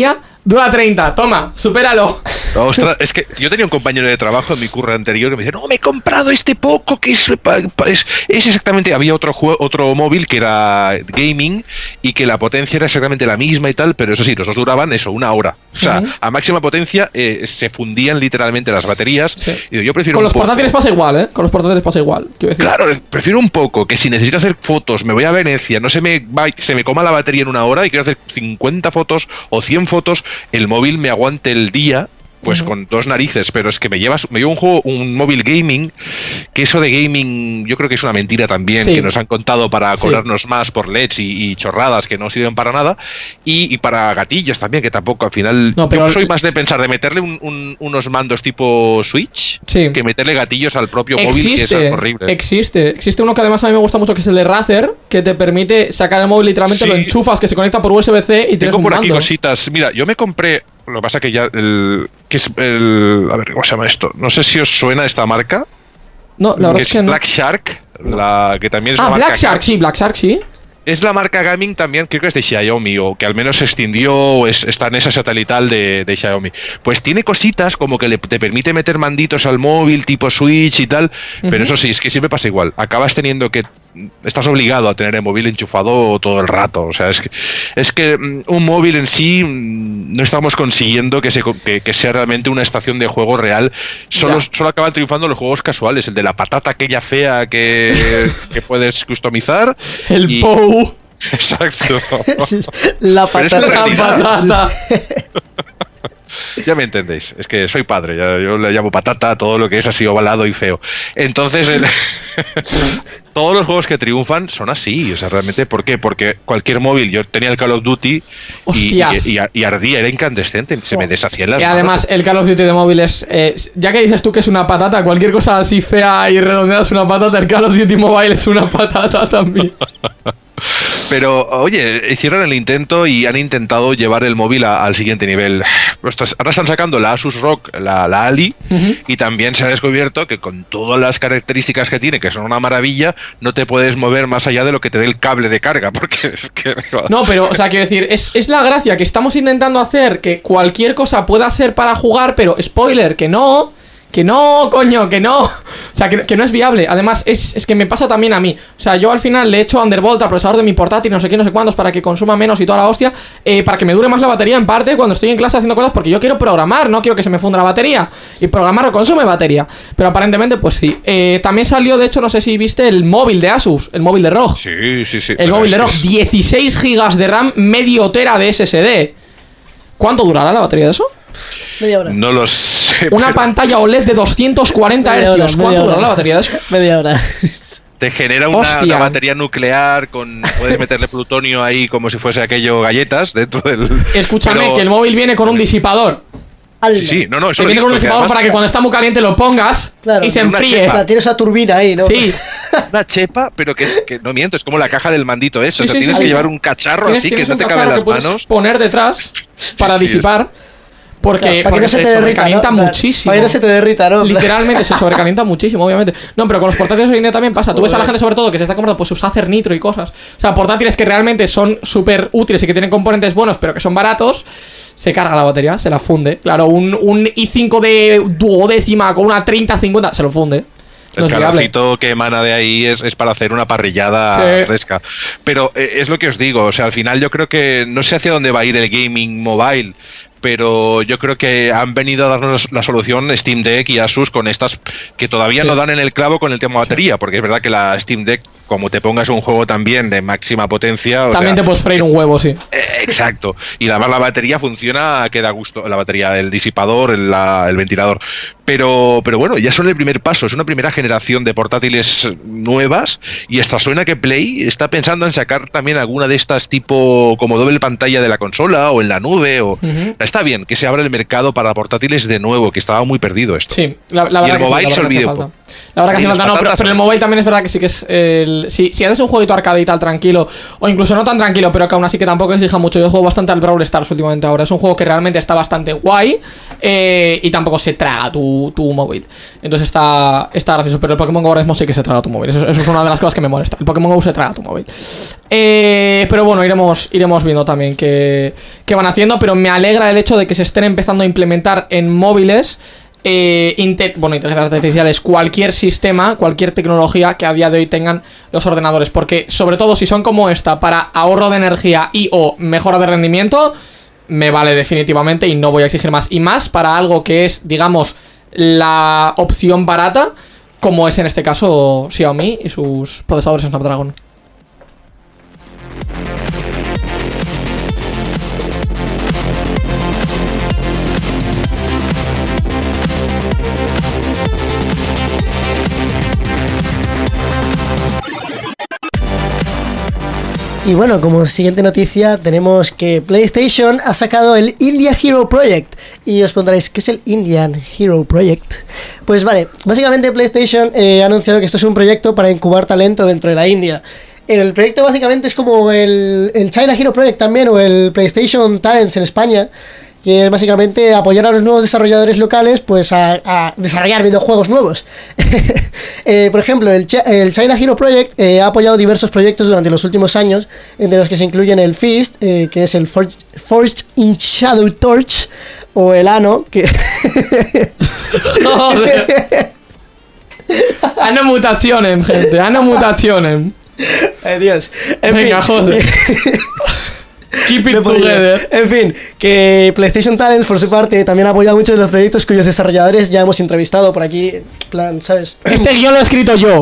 Dura 30, toma, supéralo. Ostras, es que yo tenía un compañero de trabajo en mi curro anterior que me dice, no, me he comprado este Poco que es exactamente, había otro móvil que era gaming y que la potencia era exactamente la misma y tal, pero eso sí, los dos duraban eso, 1 hora. O sea, a máxima potencia se fundían literalmente las baterías. Sí. Y yo prefiero con los portátiles pasa igual, ¿eh? Con los portátiles pasa igual. Claro, prefiero un Poco que si necesito hacer fotos, me voy a Venecia, no se me coma la batería en 1 hora y quiero hacer 50 fotos o 100 fotos, el móvil me aguante el día, pues con 2 narices, pero es que me llevo un móvil gaming, que eso de gaming yo creo que es una mentira también, que nos han contado para cobrarnos más por LEDs y chorradas que no sirven para nada, y para gatillos también, que tampoco al final, no, pero yo soy más de pensar de meterle unos mandos tipo Switch, que meterle gatillos al propio móvil, que es horrible. Existe uno que además a mí me gusta mucho, que es el de Razer, que te permite sacar el móvil, literalmente lo enchufas, que se conecta por USB-C y tienes un mando. Tengo por aquí cositas, mira, yo me compré. Lo que pasa que ya a ver, ¿cómo se llama esto? No sé si os suena esta marca. No, la verdad es que no. Black Shark, que también es una marca. Black Shark, sí. Es la marca gaming también, creo que es de Xiaomi, o que al menos se extendió, o está en esa satelital de Xiaomi. Pues tiene cositas como que te permite meter manditos al móvil, tipo Switch y tal, pero eso sí, es que siempre pasa igual. Acabas teniendo que... Estás obligado a tener el móvil enchufado todo el rato. O sea, es que un móvil en sí no estamos consiguiendo que sea realmente una estación de juego real. Solo acaban triunfando los juegos casuales. El de la patata aquella fea que puedes customizar. El POU. Exacto. La patata. Ya me entendéis, es que soy padre, yo le llamo patata a todo lo que es así ovalado y feo. Entonces, todos los juegos que triunfan son así, o sea, realmente, ¿por qué? Porque cualquier móvil, yo tenía el Call of Duty y ardía, era incandescente, se me deshacían las manos. Y además, el Call of Duty de móvil es, ya que dices tú que es una patata, cualquier cosa así fea y redondeada es una patata, el Call of Duty Mobile es una patata también. Pero, oye, hicieron el intento y han intentado llevar el móvil al siguiente nivel. Ahora están sacando la Asus ROG, la Ali, y también se ha descubierto que con todas las características que tiene, que son una maravilla, no te puedes mover más allá de lo que te dé el cable de carga, porque es que... No, pero, o sea, quiero decir, es la gracia que estamos intentando hacer, que cualquier cosa pueda ser para jugar, pero, spoiler, que no... Que no, coño, que no. O sea, que no es viable. Además, es que me pasa también a mí. O sea, yo al final le he hecho Undervolt al procesador de mi portátil, no sé qué, no sé cuántos, para que consuma menos y toda la hostia, para que me dure más la batería, en parte, cuando estoy en clase haciendo cosas, porque yo quiero programar, no quiero que se me funda la batería. Y programar consume batería. Pero aparentemente, pues sí. También salió, de hecho, no sé si viste el móvil de Asus, el móvil de ROG. Sí. El móvil de ROG, 16 GB de RAM, medio tera de SSD. ¿Cuánto durará la batería de eso? Media hora. No lo sé. Una pantalla OLED de 240 Hz. ¿Cuánto durará la batería de eso? Media hora. Te genera una batería nuclear puedes meterle plutonio ahí como si fuese aquello galletas dentro del... Escúchame, que el móvil viene con un disipador. Sí, no, eso que viene con un disipador para que cuando está muy caliente lo pongas y se enfríe. Tienes esa turbina ahí, ¿no? Sí. Una chepa, pero que no miento, es como la caja del mandito eso. Tienes que llevar un cacharro así que no te cabe en las manos. Poner detrás para disipar. Porque no se te sobrecalienta muchísimo. Para que no se te derrita, ¿no? Literalmente se sobrecalienta muchísimo, obviamente. No, pero con los portátiles hoy en día también pasa. Tú ves a la gente, sobre todo, que se está comprando pues sus Acer Nitro y cosas. O sea, portátiles que realmente son súper útiles y que tienen componentes buenos, pero que son baratos. Se carga la batería, se la funde. Claro, un i5 de duodécima con una 30-50 se lo funde. El calorcito que emana de ahí es para hacer una parrillada fresca. Pero es lo que os digo, o sea, al final yo creo que no sé hacia dónde va a ir el gaming mobile, pero yo creo que han venido a darnos la solución Steam Deck y Asus con estas que todavía no dan en el clavo con el tema batería, porque es verdad que la Steam Deck, como te pongas un juego también de máxima potencia... También te puedes freír un huevo, sí. Exacto. Y además la batería funciona, que da gusto, la batería, el disipador, el ventilador. Pero bueno, ya son el primer paso, es una primera generación de portátiles nuevas y hasta suena que Play está pensando en sacar también alguna de estas tipo como doble pantalla de la consola o en la nube. Está bien que se abra el mercado para portátiles de nuevo, que estaba muy perdido esto. Sí, la verdad. Y el mobile se olvide un poco. La verdad que hace falta, no, pero el mobile también es verdad que sí que es si haces un jueguito arcade y tal tranquilo, o incluso no tan tranquilo, pero que aún así que tampoco exija mucho. Yo juego bastante al Brawl Stars últimamente ahora. Es un juego que realmente está bastante guay y tampoco se traga tu tu móvil. Entonces está gracioso, pero el Pokémon Go ahora mismo sí que se traga tu móvil. Eso es una de las cosas que me molesta. El Pokémon Go se traga tu móvil. Pero bueno, iremos viendo también qué van haciendo, pero me alegra el hecho de que se estén empezando a implementar en móviles inteligencias artificiales, cualquier sistema, cualquier tecnología que a día de hoy tengan los ordenadores, porque sobre todo si son como esta para ahorro de energía y o mejora de rendimiento, me vale definitivamente y no voy a exigir más. Y más para algo que es, digamos, la opción barata, como es en este caso Xiaomi y sus procesadores Snapdragon. Y bueno, como siguiente noticia tenemos que PlayStation ha sacado el India Hero Project. Y os preguntaréis, ¿qué es el Indian Hero Project? Pues vale, básicamente PlayStation ha anunciado que esto es un proyecto para incubar talento dentro de la India. El proyecto básicamente es como el China Hero Project también, o el PlayStation Talents en España, que es básicamente apoyar a los nuevos desarrolladores locales pues a desarrollar videojuegos nuevos. Por ejemplo, el China Hero Project ha apoyado diversos proyectos durante los últimos años, entre los que se incluyen el Fist, que es el Forged in Shadow Torch, o el Ano, que... ¡Joder! Ano mutationen, gente, ano mutationen. Ay, Dios. Venga, joder. Keep it together. En fin, que PlayStation Talents, por su parte, también ha apoyado muchos de los proyectos cuyos desarrolladores ya hemos entrevistado por aquí. En plan, ¿sabes? Este guión lo he escrito yo.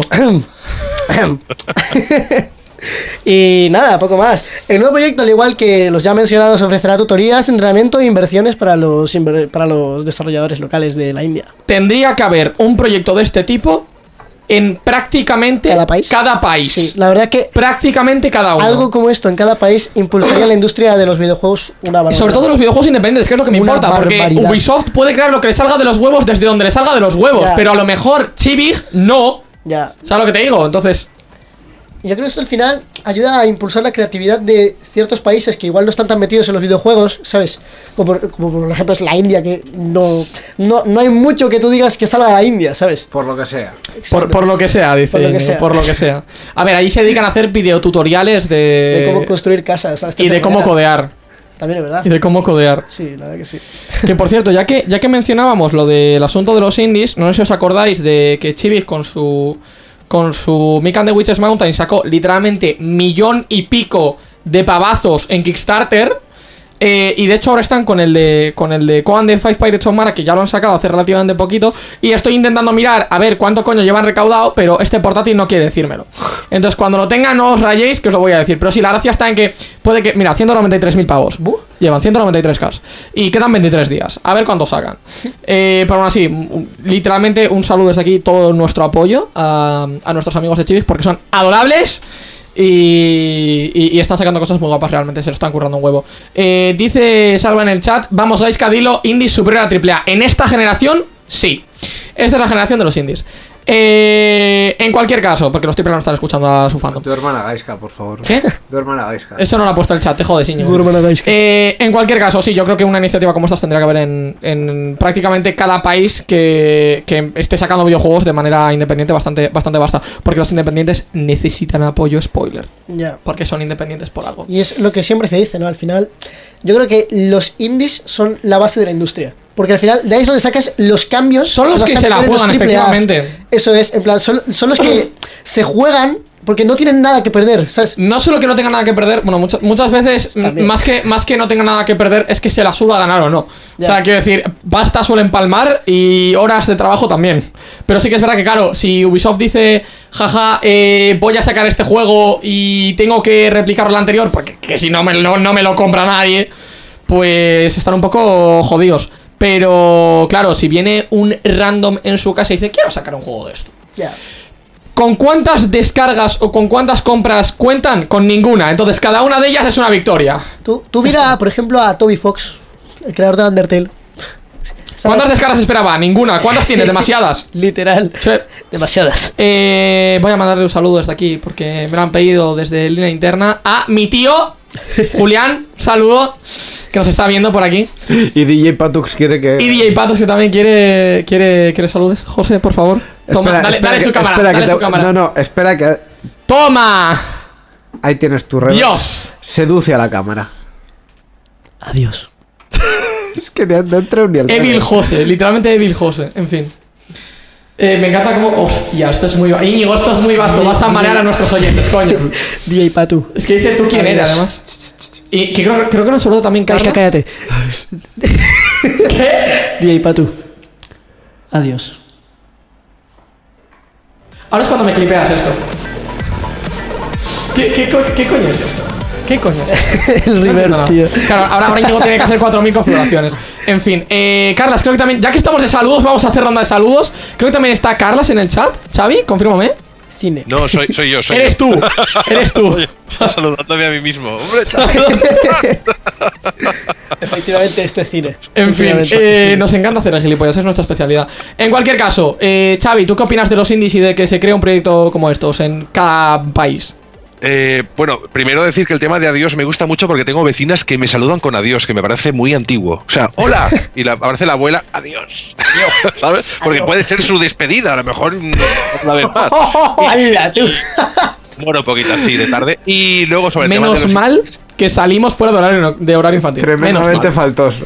Y nada, poco más. El nuevo proyecto, al igual que los ya mencionados, ofrecerá tutorías, entrenamiento e inversiones para los desarrolladores locales de la India. Tendría que haber un proyecto de este tipo en prácticamente cada país. Sí, la verdad que prácticamente cada uno. Algo como esto en cada país impulsaría la industria de los videojuegos una barbaridad. Sobre todo los videojuegos independientes, que es lo que me importa, porque Ubisoft puede crear lo que le salga de los huevos desde donde le salga de los huevos, ya. Pero a lo mejor Chibig no. Ya. ¿Sabes lo que te digo? Entonces... Yo creo que esto al final ayuda a impulsar la creatividad de ciertos países que igual no están tan metidos en los videojuegos, ¿sabes? Como por ejemplo es la India, que no hay mucho que tú digas que salga de la India, ¿sabes? Por lo que sea. Por lo que sea, dice. Por lo que sea. A ver, ahí se dedican a hacer videotutoriales de cómo construir casas. Y de cómo codear. También es verdad. Y de cómo codear. Sí, la verdad que sí. Que por cierto, ya que mencionábamos lo del asunto de los indies, no sé si os acordáis de que Chibis con su Mick and the Witches Mountain sacó literalmente 1,5 millones de pavazos en Kickstarter. Y de hecho ahora están con el de Conan the Five Pirates of Mara, que ya lo han sacado hace relativamente poquito. Y estoy intentando mirar a ver cuánto coño llevan recaudado, pero este portátil no quiere decírmelo. Entonces cuando lo tenga no os rayéis, que os lo voy a decir. Pero sí, la gracia está en que puede que... Mira, 193.000 pavos. Llevan 193k. Y quedan 23 días. A ver cuánto sacan. Pero aún así, literalmente un saludo desde aquí, todo nuestro apoyo a nuestros amigos de Chibis, porque son adorables. Y están sacando cosas muy guapas, realmente se lo están currando un huevo. Dice Salva en el chat: vamos a Iscadilo, indies superior a AAA. En esta generación, sí. Esta es la generación de los indies. En cualquier caso, porque los AAA no están escuchando a su fandom. Tu hermana Gaiska, por favor. ¿Qué? Tu hermana Gaiska. Eso no lo ha puesto el chat, te jodes, niño. Tu hermana Gaiska. En cualquier caso, sí, yo creo que una iniciativa como esta tendría que haber en prácticamente cada país que esté sacando videojuegos de manera independiente bastante vasta. Porque los independientes necesitan apoyo, spoiler. Ya. Porque son independientes por algo. Y es lo que siempre se dice, ¿no? Al final, yo creo que los indies son la base de la industria. Porque al final, de ahí es donde sacas los cambios. Son los que se la juegan, efectivamente. Eso es, en plan, son los que se juegan porque no tienen nada que perder, ¿sabes? No solo que no tengan nada que perder, bueno, muchas veces, más que no tengan nada que perder, es que se la suda ganar o no. Ya. O sea, quiero decir, pasta suelen palmar y horas de trabajo también. Pero sí que es verdad que, claro, si Ubisoft dice, jaja, voy a sacar este juego y tengo que replicar lo anterior, porque que si no me lo compra nadie, pues están un poco jodidos. Pero, claro, si viene un random en su casa y dice, quiero sacar un juego de esto. Ya. ¿Con cuántas descargas o con cuántas compras cuentan? Con ninguna. Entonces, cada una de ellas es una victoria. Tú mira, por ejemplo, a Toby Fox, el creador de Undertale. ¿Sabes? ¿Cuántas descargas esperaba? Ninguna. ¿Cuántas tiene? Demasiadas. Literal. Sí. Demasiadas. Voy a mandarle un saludo desde aquí, porque me lo han pedido desde línea interna a mi tío Julián, saludo, que nos está viendo por aquí. Y DJ Patux quiere que... Y DJ Patux que también quiere saludes. José, por favor. Toma, dale su cámara. No, espera que... ¡Toma! Ahí tienes tu red. ¡Dios! Seduce a la cámara. Adiós. Es que no entré ni al... Evil José, literalmente Evil José, en fin. Me encanta como... Hostia, esto es muy... Íñigo, esto es muy vasto. Vas a marear a nuestros oyentes, coño. DJ Patu. Es que dice tú quién eres, además. Y que creo que nos saluda también Carlos. Cállate. ¿Qué? DJ Patu. Adiós. Ahora es cuando me clipeas esto. ¿Qué coño es esto? ¿Qué coño es esto? El River, no. tío. Claro, ahora Íñigo tiene que hacer 4000 configuraciones. En fin, Carlas, creo que también... Ya que estamos de saludos, vamos a hacer ronda de saludos. Creo que también está Carlas en el chat. Xavi, confírmame. Cine. No, soy yo. Eres tú. Saludándome a mí mismo. Hombre, Efectivamente, esto es cine. En fin, nos encanta hacer el gilipollas, es nuestra especialidad. En cualquier caso, Xavi, ¿tú qué opinas de los indies y de que se crea un proyecto como estos en cada país? Bueno, primero decir que el tema de adiós me gusta mucho porque tengo vecinas que me saludan con adiós, que me parece muy antiguo. O sea, ¡hola! Y aparece la abuela, adiós. ¿Sabes? Porque adiós. Puede ser su despedida, a lo mejor una vez más. ¡Hala, tú! Bueno, un poquito así de tarde. Y luego sobre el Menos tema de mal que salimos fuera de horario infantil. Tremendamente faltoso.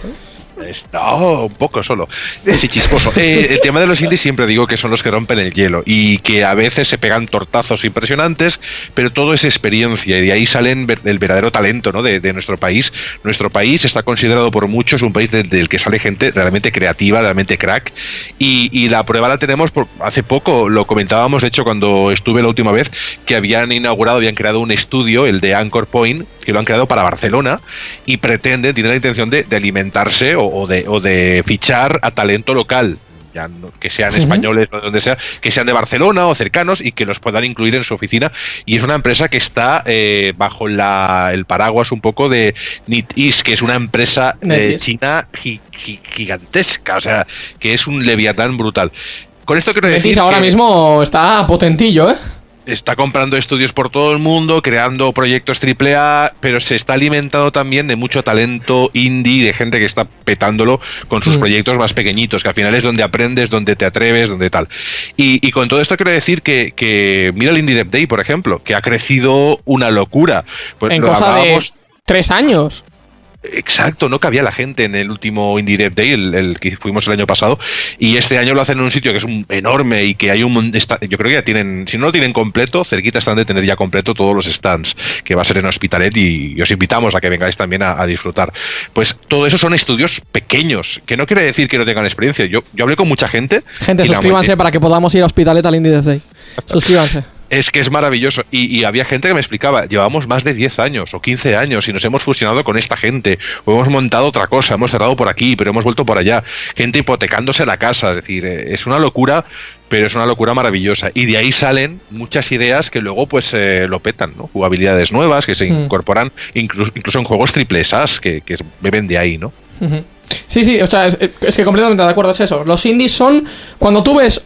No, un poco solo. Sí, chisposo. El tema de los indies siempre digo que son los que rompen el hielo y que a veces se pegan tortazos impresionantes, pero todo es experiencia y de ahí salen el verdadero talento, ¿no? de nuestro país. Nuestro país está considerado por muchos un país del que sale gente realmente creativa, realmente crack, y la prueba la tenemos hace poco, lo comentábamos de hecho cuando estuve la última vez, que habían creado un estudio, el de Anchor Point, que lo han creado para Barcelona y tienen la intención de alimentarse o de fichar a talento local, ya no, que sean españoles o de donde sea, que sean de Barcelona o cercanos y que los puedan incluir en su oficina. Y es una empresa que está bajo el paraguas un poco de NetEase, que es una empresa china gigantesca, o sea, que es un leviatán brutal. Con esto quiero decir NetEase ahora mismo está potentillo, ¿eh? Está comprando estudios por todo el mundo, creando proyectos AAA, pero se está alimentando también de mucho talento indie, de gente que está petándolo con sus proyectos más pequeñitos, que al final es donde aprendes, donde te atreves, donde tal. Y con todo esto quiero decir que mira el Indie Dev Day, por ejemplo, que ha crecido una locura. Pues en cosa de 3 años. Exacto, no cabía la gente en el último Indie Dev Day, el que fuimos el año pasado, y este año lo hacen en un sitio que es enorme y que hay yo creo que ya tienen, si no lo tienen completo, cerquita están de tener ya completo todos los stands, que va a ser en Hospitalet y os invitamos a que vengáis también a disfrutar. Pues todo eso son estudios pequeños, que no quiere decir que no tengan experiencia. Yo hablé con mucha gente. Gente, suscríbanse para que podamos ir a Hospitalet al Indie Dev Day. Suscríbanse. Es que es maravilloso. Y había gente que me explicaba, llevamos más de 10 años o 15 años y nos hemos fusionado con esta gente, o hemos montado otra cosa, hemos cerrado por aquí, pero hemos vuelto por allá. Gente hipotecándose la casa, es decir, es una locura, pero es una locura maravillosa. Y de ahí salen muchas ideas que luego pues lo petan, ¿no? Jugabilidades nuevas que se incorporan incluso en juegos triple SAS que beben de ahí, ¿no? Sí, o sea, es que completamente de acuerdo, es eso. Los indies son cuando tú ves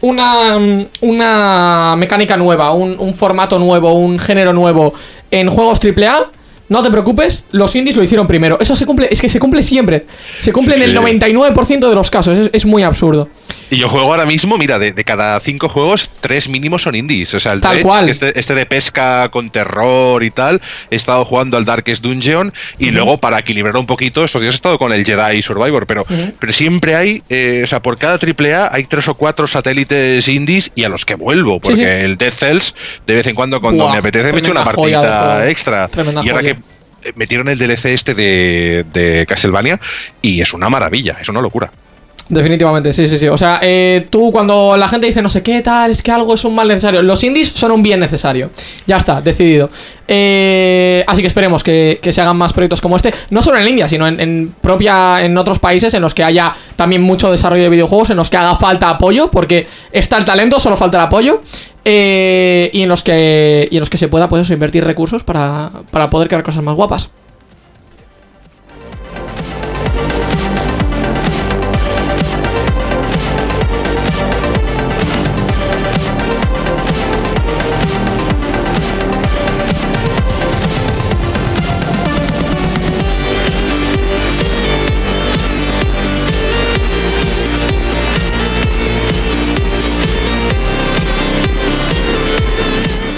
una mecánica nueva, un formato nuevo, un género nuevo en juegos AAA, no te preocupes, los indies lo hicieron primero. Eso se cumple, es que se cumple siempre. Se cumple en el 99% de los casos, es muy absurdo. Y yo juego ahora mismo, mira, de cada 5 juegos, 3 mínimos son indies. O sea, el tal cual. Este de pesca con terror y tal. He estado jugando al Darkest Dungeon y luego para equilibrar un poquito, estos días he estado con el Jedi Survivor, pero siempre hay, o sea, por cada AAA hay 3 o 4 satélites indies y a los que vuelvo, porque el Dead Cells, de vez en cuando me apetece, me echo una partida extra. Tremenda y ahora joya. Que metieron el DLC este de Castlevania y es una maravilla, es una locura. Definitivamente, sí. O sea, tú cuando la gente dice no sé qué tal, es que algo es un mal necesario. Los indies son un bien necesario. Ya está, decidido. Así que esperemos que se hagan más proyectos como este. No solo en India, sino en otros países en los que haya también mucho desarrollo de videojuegos, en los que haga falta apoyo, porque está el talento, solo falta el apoyo. Y en los que se pueda pues eso, invertir recursos para poder crear cosas más guapas.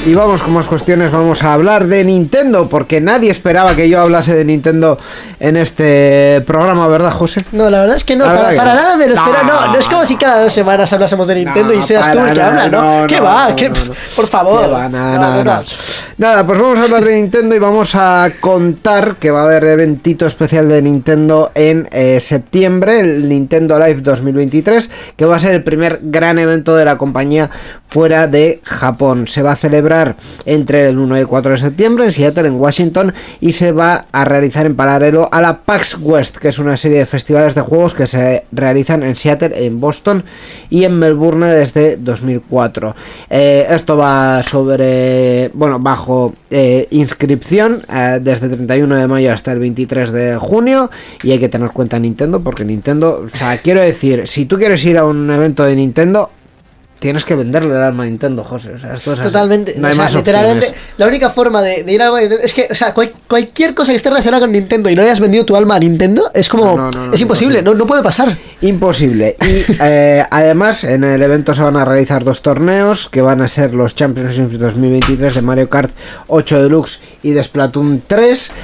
Y vamos con más cuestiones, vamos a hablar de Nintendo, porque nadie esperaba que yo hablase de Nintendo en este programa, ¿verdad, José? No, la verdad es que no, para nada me lo espera, no es como si cada 2 semanas hablásemos de Nintendo y seas tú el que habla, ¿no? ¿Qué va? Por favor. Nada, pues vamos a hablar de Nintendo y vamos a contar que va a haber eventito especial de Nintendo en septiembre, el Nintendo Live 2023, que va a ser el primer gran evento de la compañía fuera de Japón. Se va a celebrar entre el 1 y el 4 de septiembre en Seattle, en Washington, y se va a realizar en paralelo a la PAX West, que es una serie de festivales de juegos que se realizan en Seattle, en Boston y en Melbourne desde 2004. Esto va bajo inscripción desde el 31 de mayo hasta el 23 de junio, y hay que tener cuenta Nintendo, porque Nintendo, o sea, quiero decir, si tú quieres ir a un evento de Nintendo, tienes que venderle el alma a Nintendo, José. O sea, esto es totalmente. No hay más literalmente, opciones. La única forma de ir al alma a Nintendo es que, o sea, cualquier cosa que esté relacionada con Nintendo y no hayas vendido tu alma a Nintendo es como. Es imposible, no puede pasar. Imposible. Y además, en el evento se van a realizar 2 torneos que van a ser los Championships 2023 de Mario Kart 8 Deluxe y de Splatoon 3.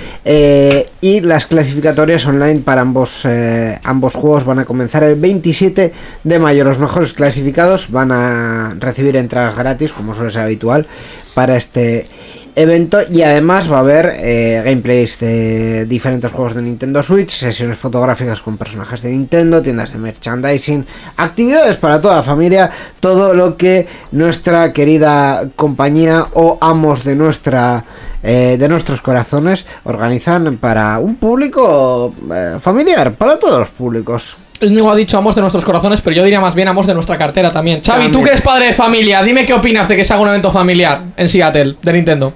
Y las clasificatorias online para ambos juegos van a comenzar el 27 de mayo. Los mejores clasificados van a recibir entradas gratis, como suele ser habitual para este evento, y además va a haber gameplays de diferentes juegos de Nintendo Switch, sesiones fotográficas con personajes de Nintendo, tiendas de merchandising, actividades para toda la familia, todo lo que nuestra querida compañía o amos de nuestros corazones organizan para un público familiar, para todos los públicos. Íñigo ha dicho amos de nuestros corazones, pero yo diría más bien amos de nuestra cartera también. Xavi, tú que eres padre de familia, dime qué opinas de que se haga un evento familiar en Seattle de Nintendo.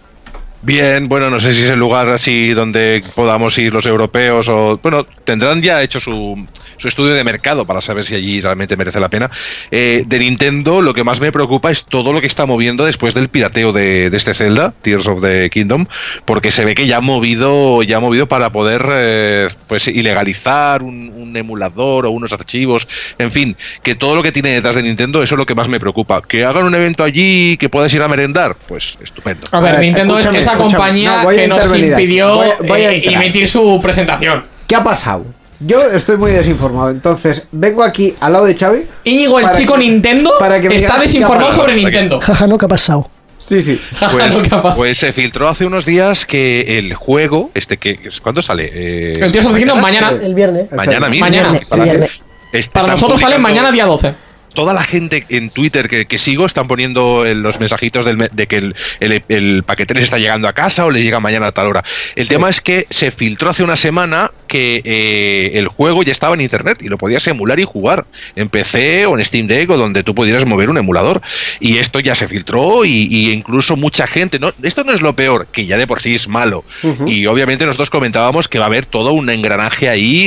Bien, bueno, no sé si es el lugar así donde podamos ir los europeos o... Bueno, tendrán ya hecho su estudio de mercado para saber si allí realmente merece la pena. De Nintendo, lo que más me preocupa es todo lo que está moviendo después del pirateo de este Zelda, Tears of the Kingdom, porque se ve que ya ha movido para poder pues ilegalizar un emulador o unos archivos, en fin, que todo lo que tiene detrás de Nintendo, eso es lo que más me preocupa. Que hagan un evento allí que puedas ir a merendar, pues estupendo. A ver, Nintendo es esa compañía que nos impidió emitir su presentación. ¿Qué ha pasado? Yo estoy muy desinformado, entonces vengo aquí al lado de Xavi. Íñigo, el chico Nintendo, está desinformado sobre Nintendo. Jaja, no, ¿qué ha pasado? Sí. Pues se filtró hace unos días que el juego, ¿cuándo sale? El Tears of the Kingdom mañana. El viernes. Mañana mismo. El viernes. Para nosotros sale mañana día 12. Toda la gente en Twitter que sigo están poniendo los mensajitos de que el paquete les está llegando a casa o les llega mañana a tal hora. El tema es que se filtró hace una semana que el juego ya estaba en internet y lo podías emular y jugar en PC o en Steam Deck o donde tú pudieras mover un emulador. Y esto ya se filtró y incluso mucha gente... Esto no es lo peor, que ya de por sí es malo. Y obviamente nosotros comentábamos que va a haber todo un engranaje ahí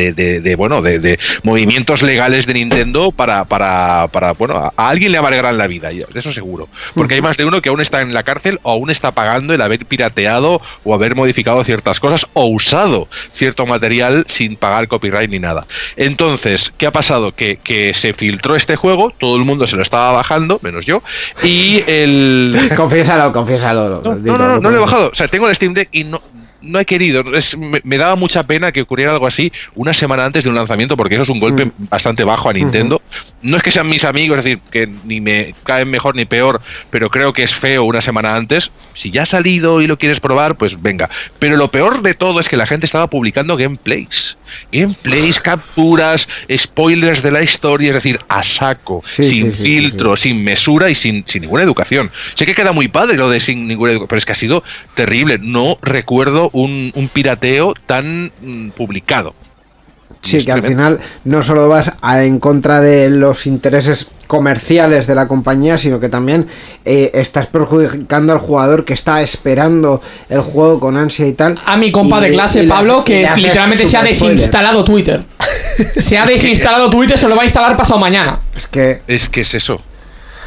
de movimientos legales de Nintendo para a alguien le amargarán la vida, eso seguro, porque hay más de uno que aún está en la cárcel o aún está pagando el haber pirateado o haber modificado ciertas cosas o usado cierto material sin pagar copyright ni nada. Entonces, ¿qué ha pasado? Que se filtró este juego, todo el mundo se lo estaba bajando, menos yo, y el... Confiésalo. No lo he bajado, o sea, tengo el Steam Deck y no he querido, me daba mucha pena que ocurriera algo así una semana antes de un lanzamiento, porque eso es un golpe bastante bajo a Nintendo. No es que sean mis amigos, es decir, que ni me caen mejor ni peor, pero creo que es feo una semana antes. Si ya ha salido y lo quieres probar, pues venga. Pero lo peor de todo es que la gente estaba publicando gameplays, capturas, spoilers de la historia, es decir, a saco, sin filtro, sin mesura y sin ninguna educación. Sé que queda muy padre lo de sin ninguna educación, pero es que ha sido terrible. No recuerdo un pirateo tan publicado. Sí, que al final no solo vas en contra de los intereses comerciales de la compañía, sino que también estás perjudicando al jugador que está esperando el juego con ansia y tal. A mi compa de clase, Pablo, que literalmente se ha desinstalado Twitter. Se ha desinstalado Twitter, se lo va a instalar pasado mañana. Es que es eso.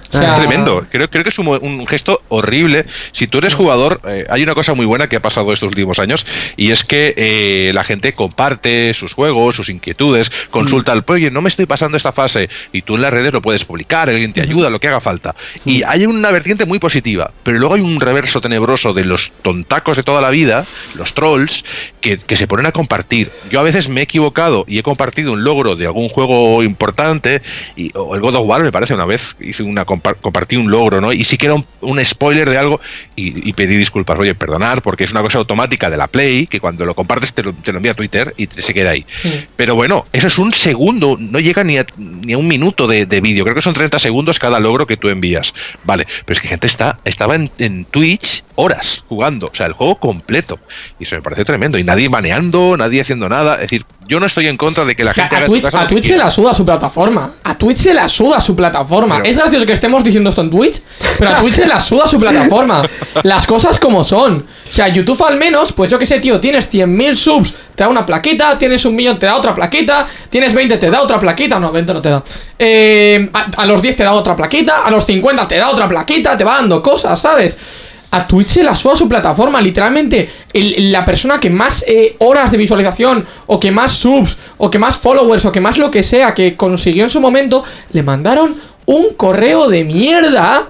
O sea, es tremendo. Creo que es un gesto horrible. Si tú eres jugador, hay una cosa muy buena que ha pasado estos últimos años, y es que la gente comparte sus juegos, sus inquietudes, consulta al oye, no me estoy pasando esta fase, y tú en las redes lo puedes publicar, alguien te ayuda, lo que haga falta. Y hay una vertiente muy positiva, pero luego hay un reverso tenebroso de los tontacos de toda la vida, los trolls, que se ponen a compartir. Yo a veces me he equivocado y he compartido un logro de algún juego importante, o el God of War, me parece, una vez hice compartí un logro, ¿no? Y sí que era un spoiler de algo, y pedí disculpas, oye, perdonar, porque es una cosa automática de la Play, que cuando lo compartes te lo envía a Twitter y se queda ahí. Pero bueno, eso es un segundo, no llega ni a un minuto de vídeo, creo que son 30 segundos cada logro que tú envías. Vale, pero es que gente estaba en Twitch horas jugando, o sea, el juego completo, y eso me parece tremendo, y nadie baneando, nadie haciendo nada. Es decir, yo no estoy en contra de que la gente a Twitch se la suda su plataforma. A Twitch se la suda su plataforma. Pero es gracioso que estemos diciendo esto en Twitch, pero a Twitch se la suda su plataforma. Las cosas como son. O sea, YouTube al menos, pues yo qué sé, tío, tienes 100.000 subs, te da una plaquita, tienes 1.000.000, te da otra plaquita, tienes 20, te da otra plaquita, no, 20 no te da. A los 10 te da otra plaquita, a los 50 te da otra plaquita, te va dando cosas, ¿sabes? A Twitch se la suda su plataforma, literalmente. La persona que más horas de visualización, o que más subs, o que más followers, o que más lo que sea que consiguió en su momento, le mandaron un correo de mierda.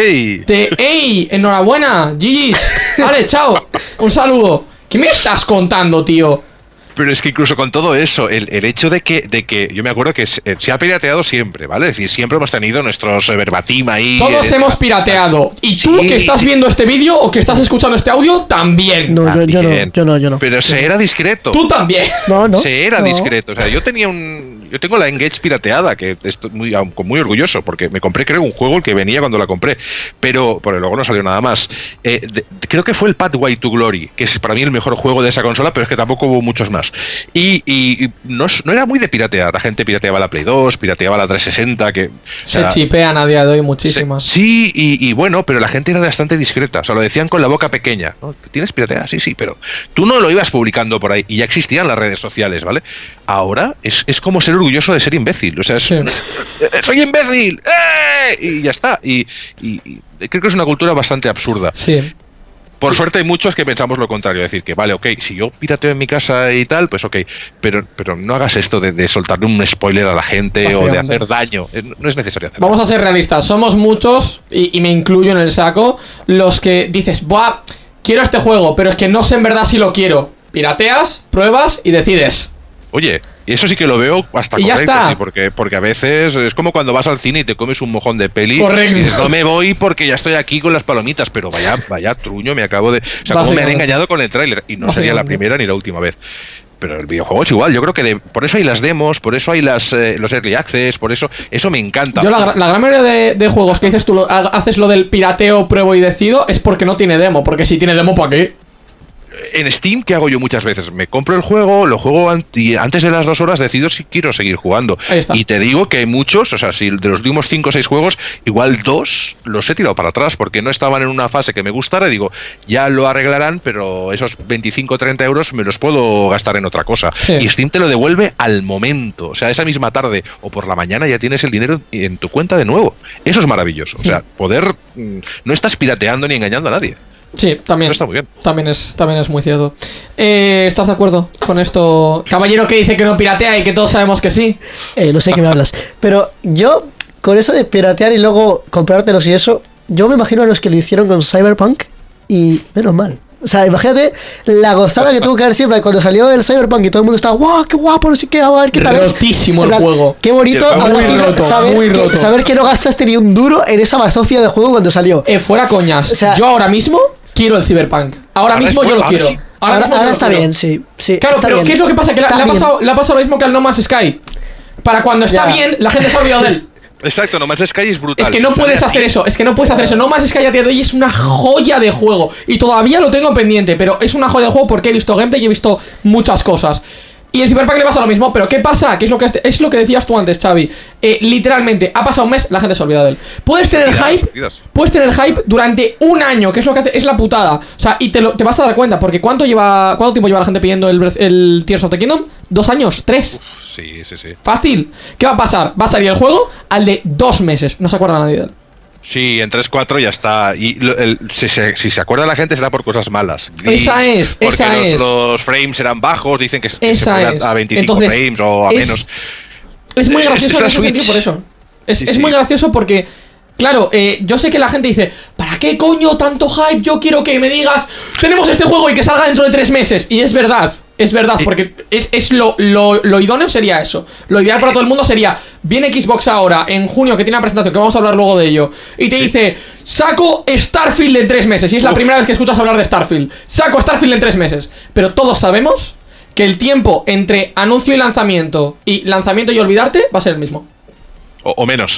Ey, enhorabuena, GG's. Vale, chao, un saludo. ¿Qué me estás contando, tío? Pero es que incluso con todo eso, el hecho de que yo me acuerdo que se ha pirateado siempre, ¿vale? Es decir, siempre hemos tenido nuestros verbatim ahí. Todos hemos pirateado. Y tú que estás viendo este vídeo o que estás escuchando este audio, también. No, yo no. Pero se era discreto. Tú también. No. Se era discreto. O sea, yo tengo la Engage pirateada, que estoy muy orgulloso, porque me compré, creo, un juego el que venía cuando la compré, pero luego no salió nada más. Creo que fue el Pathway to Glory, que es para mí el mejor juego de esa consola, pero es que tampoco hubo muchos más. Y no era muy de piratear. La gente pirateaba la Play 2, pirateaba la 360, que se chipean a día de hoy muchísimas. Sí, y bueno, pero la gente era bastante discreta. O sea, lo decían con la boca pequeña. ¿No? ¿Tienes pirateada? Sí, pero tú no lo ibas publicando por ahí, y ya existían las redes sociales, ¿vale? Ahora es como ser orgulloso de ser imbécil. O sea, ¡soy imbécil! Y ya está. Y creo que es una cultura bastante absurda. Sí. Por suerte hay muchos que pensamos lo contrario, decir que vale, ok, si yo pirateo en mi casa y tal, pues ok, pero no hagas esto de soltarle un spoiler a la gente o de hacer daño, no es necesario hacerlo. Vamos a ser realistas, somos muchos, y me incluyo en el saco, los que dices, buah, quiero este juego, pero es que no sé en verdad si lo quiero. Pirateas, pruebas y decides. Oye, eso sí que lo veo hasta correcto, sí, porque a veces es como cuando vas al cine y te comes un mojón de peli. Correcto. Y dices, no me voy porque ya estoy aquí con las palomitas, pero vaya truño, me acabo de... O sea, como me han engañado con el tráiler, y no sería la primera ni la última vez. Pero el videojuego es igual, yo creo que por eso hay las demos, por eso hay los early access, por eso me encanta. Yo la gran mayoría de juegos que dices tú, haces lo del pirateo, pruebo y decido, es porque no tiene demo, porque si tiene demo, ¿para qué? En Steam, ¿qué hago yo muchas veces? Me compro el juego, lo juego y antes de las 2 horas decido si quiero seguir jugando. Ahí está. Y te digo que muchos, o sea, si de los últimos 5 o 6 juegos, igual 2 los he tirado para atrás porque no estaban en una fase que me gustara. Y digo, ya lo arreglarán, pero esos 25 o 30 euros me los puedo gastar en otra cosa. Sí. Y Steam te lo devuelve al momento. O sea, esa misma tarde o por la mañana ya tienes el dinero en tu cuenta de nuevo. Eso es maravilloso. O sea, poder... No estás pirateando ni engañando a nadie. Sí, también. Está muy bien. También es muy cierto. ¿Estás de acuerdo con esto? Caballero que dice que no piratea y que todos sabemos que sí. No sé de qué me hablas. Pero yo, con eso de piratear y luego comprártelos y eso, yo me imagino a los que lo hicieron con Cyberpunk y menos mal. O sea, imagínate la gozada que tuvo que haber siempre cuando salió el Cyberpunk y todo el mundo estaba ¡guau, qué guapo! No sé qué, a ver qué tal es. Rotísimo el juego. Qué bonito habrá sido saber que no gastaste ni un duro en esa bazofia de juego cuando salió. Fuera coñas. O sea, yo ahora mismo quiero el Cyberpunk. Ahora mismo yo lo quiero. Sí. Ahora está bien, sí. Claro, pero bien. ¿Qué es lo que pasa? Que le ha pasado lo mismo que al No Man's Sky. Para cuando está bien, la gente se ha olvidado de él. Exacto, No Man's Sky es brutal. Es que no puedes hacer eso, No Man's Sky a día de hoy es una joya de juego. Y todavía lo tengo pendiente, pero es una joya de juego porque he visto gameplay y he visto muchas cosas. Y el Cyberpunk le pasa lo mismo, pero ¿qué pasa? ¿Qué es lo que decías tú antes, Xavi? Literalmente, ha pasado un mes, la gente se ha olvidado de él. Puedes tener hype durante un año, que es lo que hace, es la putada. O sea, y te vas a dar cuenta, porque ¿cuánto tiempo lleva la gente pidiendo el Tears of the Kingdom? 2 años, 3. Sí. Fácil. ¿Qué va a pasar? Va a salir el juego al de 2 meses. No se acuerda nadie de él. Sí, en 3-4 ya está. Y si se acuerda la gente será por cosas malas. Glitch, porque los frames eran bajos, dicen que se puede a 25 Entonces, frames o a menos. Es muy gracioso en ese sentido por eso. Es muy gracioso porque, claro, yo sé que la gente dice, ¿para qué coño tanto hype? Yo quiero que me digas, tenemos este juego y que salga dentro de 3 meses. Y es verdad, porque es lo idóneo sería eso. Lo ideal para todo el mundo sería, viene Xbox ahora, en junio, que tiene una presentación, que vamos a hablar luego de ello, y te dice, saco Starfield en 3 meses. Y es la primera vez que escuchas hablar de Starfield. Saco Starfield en 3 meses. Pero todos sabemos que el tiempo entre anuncio y lanzamiento y olvidarte va a ser el mismo. O menos.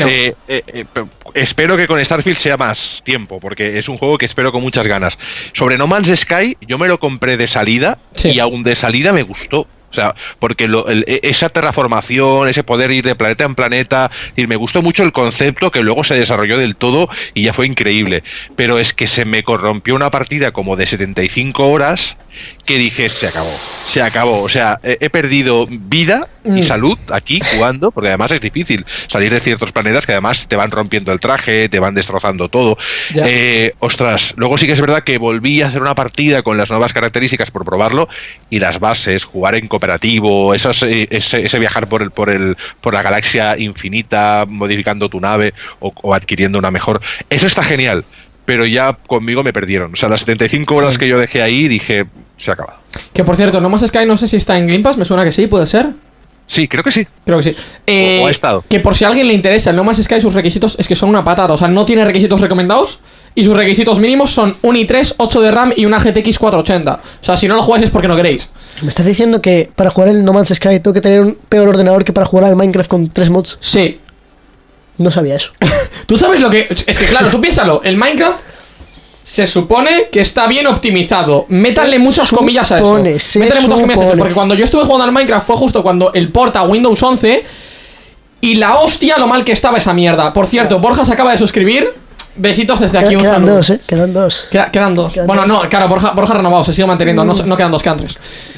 Espero que con Starfield sea más tiempo, porque es un juego que espero con muchas ganas. Sobre No Man's Sky, yo me lo compré de salida, y aún de salida me gustó. O sea, porque esa terraformación, ese poder ir de planeta en planeta, y me gustó mucho el concepto, que luego se desarrolló del todo y ya fue increíble. Pero es que se me corrompió una partida como de 75 horas que dije, se acabó. O sea, he perdido vida y salud aquí jugando, porque además es difícil salir de ciertos planetas que además te van rompiendo el traje, te van destrozando todo. Ostras, luego sí que es verdad que volví a hacer una partida con las nuevas características por probarlo, y las bases, jugar en cooperativo, ese viajar por la galaxia infinita, modificando tu nave o adquiriendo una mejor, eso está genial. Pero ya conmigo me perdieron. O sea, las 75 horas que yo dejé ahí, dije, se ha acabado. Que por cierto, No Man's Sky no sé si está en Game Pass, me suena que sí, ¿puede ser? Sí, creo que sí. Creo que sí. O ha estado. Que por si a alguien le interesa, el No Man's Sky, sus requisitos es que son una patata. O sea, no tiene requisitos recomendados. Y sus requisitos mínimos son un i3, 8 de RAM y una GTX 480. O sea, si no lo jugáis es porque no queréis. ¿Me estás diciendo que para jugar el No Man's Sky tengo que tener un peor ordenador que para jugar al Minecraft con 3 mods? Sí. No sabía eso. Tú sabes lo que... Es que claro, tú piénsalo. El Minecraft se supone que está bien optimizado. Métanle muchas comillas a eso. Métanle muchas comillas a eso. Porque cuando yo estuve jugando al Minecraft fue justo cuando el port a Windows 11. Y la hostia lo mal que estaba esa mierda. Por cierto, Borja se acaba de suscribir. Besitos desde aquí. Quedan dos, Quedan dos. Quedan dos. Bueno, no, claro, Borja renovado, se sigue manteniendo. No quedan dos, quedan 3.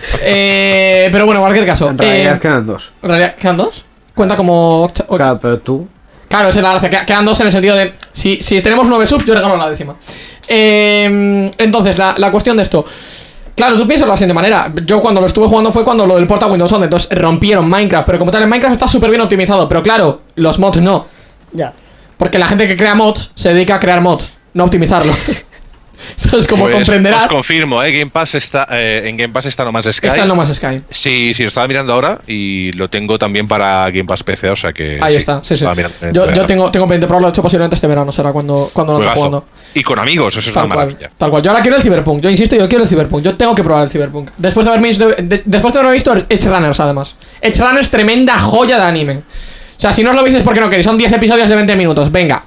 Pero bueno, en cualquier caso. En realidad quedan 2. ¿En realidad quedan 2? Cuenta como... Claro, pero tú... Claro, esa es la gracia. Quedan 2 en el sentido de... Si tenemos 9 subs, yo regalo la 10ª. Entonces, la cuestión de esto... Claro, tú piensas de la siguiente manera. Yo cuando lo estuve jugando fue cuando lo del port a Windows 11. Entonces rompieron Minecraft. Pero como tal, el Minecraft está súper bien optimizado. Pero claro, los mods no. Ya. Porque la gente que crea mods se dedica a crear mods, no a optimizarlo. Entonces, como comprenderás... Os confirmo, Game Pass está, en Game Pass está No Man's Sky. Está en No Man's Sky. Sí, lo estaba mirando ahora y lo tengo también para Game Pass PC, o sea que... Ahí está, sí. Yo tengo pendiente probarlo, hecho posiblemente este verano, será cuando lo esté jugando. Y con amigos, eso es una maravilla. Tal cual, yo ahora quiero el Cyberpunk, yo insisto, yo quiero el Cyberpunk. Yo tengo que probar el Cyberpunk. Después de haberme visto Edge Runners, además. Edge Runners, tremenda joya de anime. O sea, si no os lo veis es porque no queréis, son 10 episodios de 20 minutos, venga.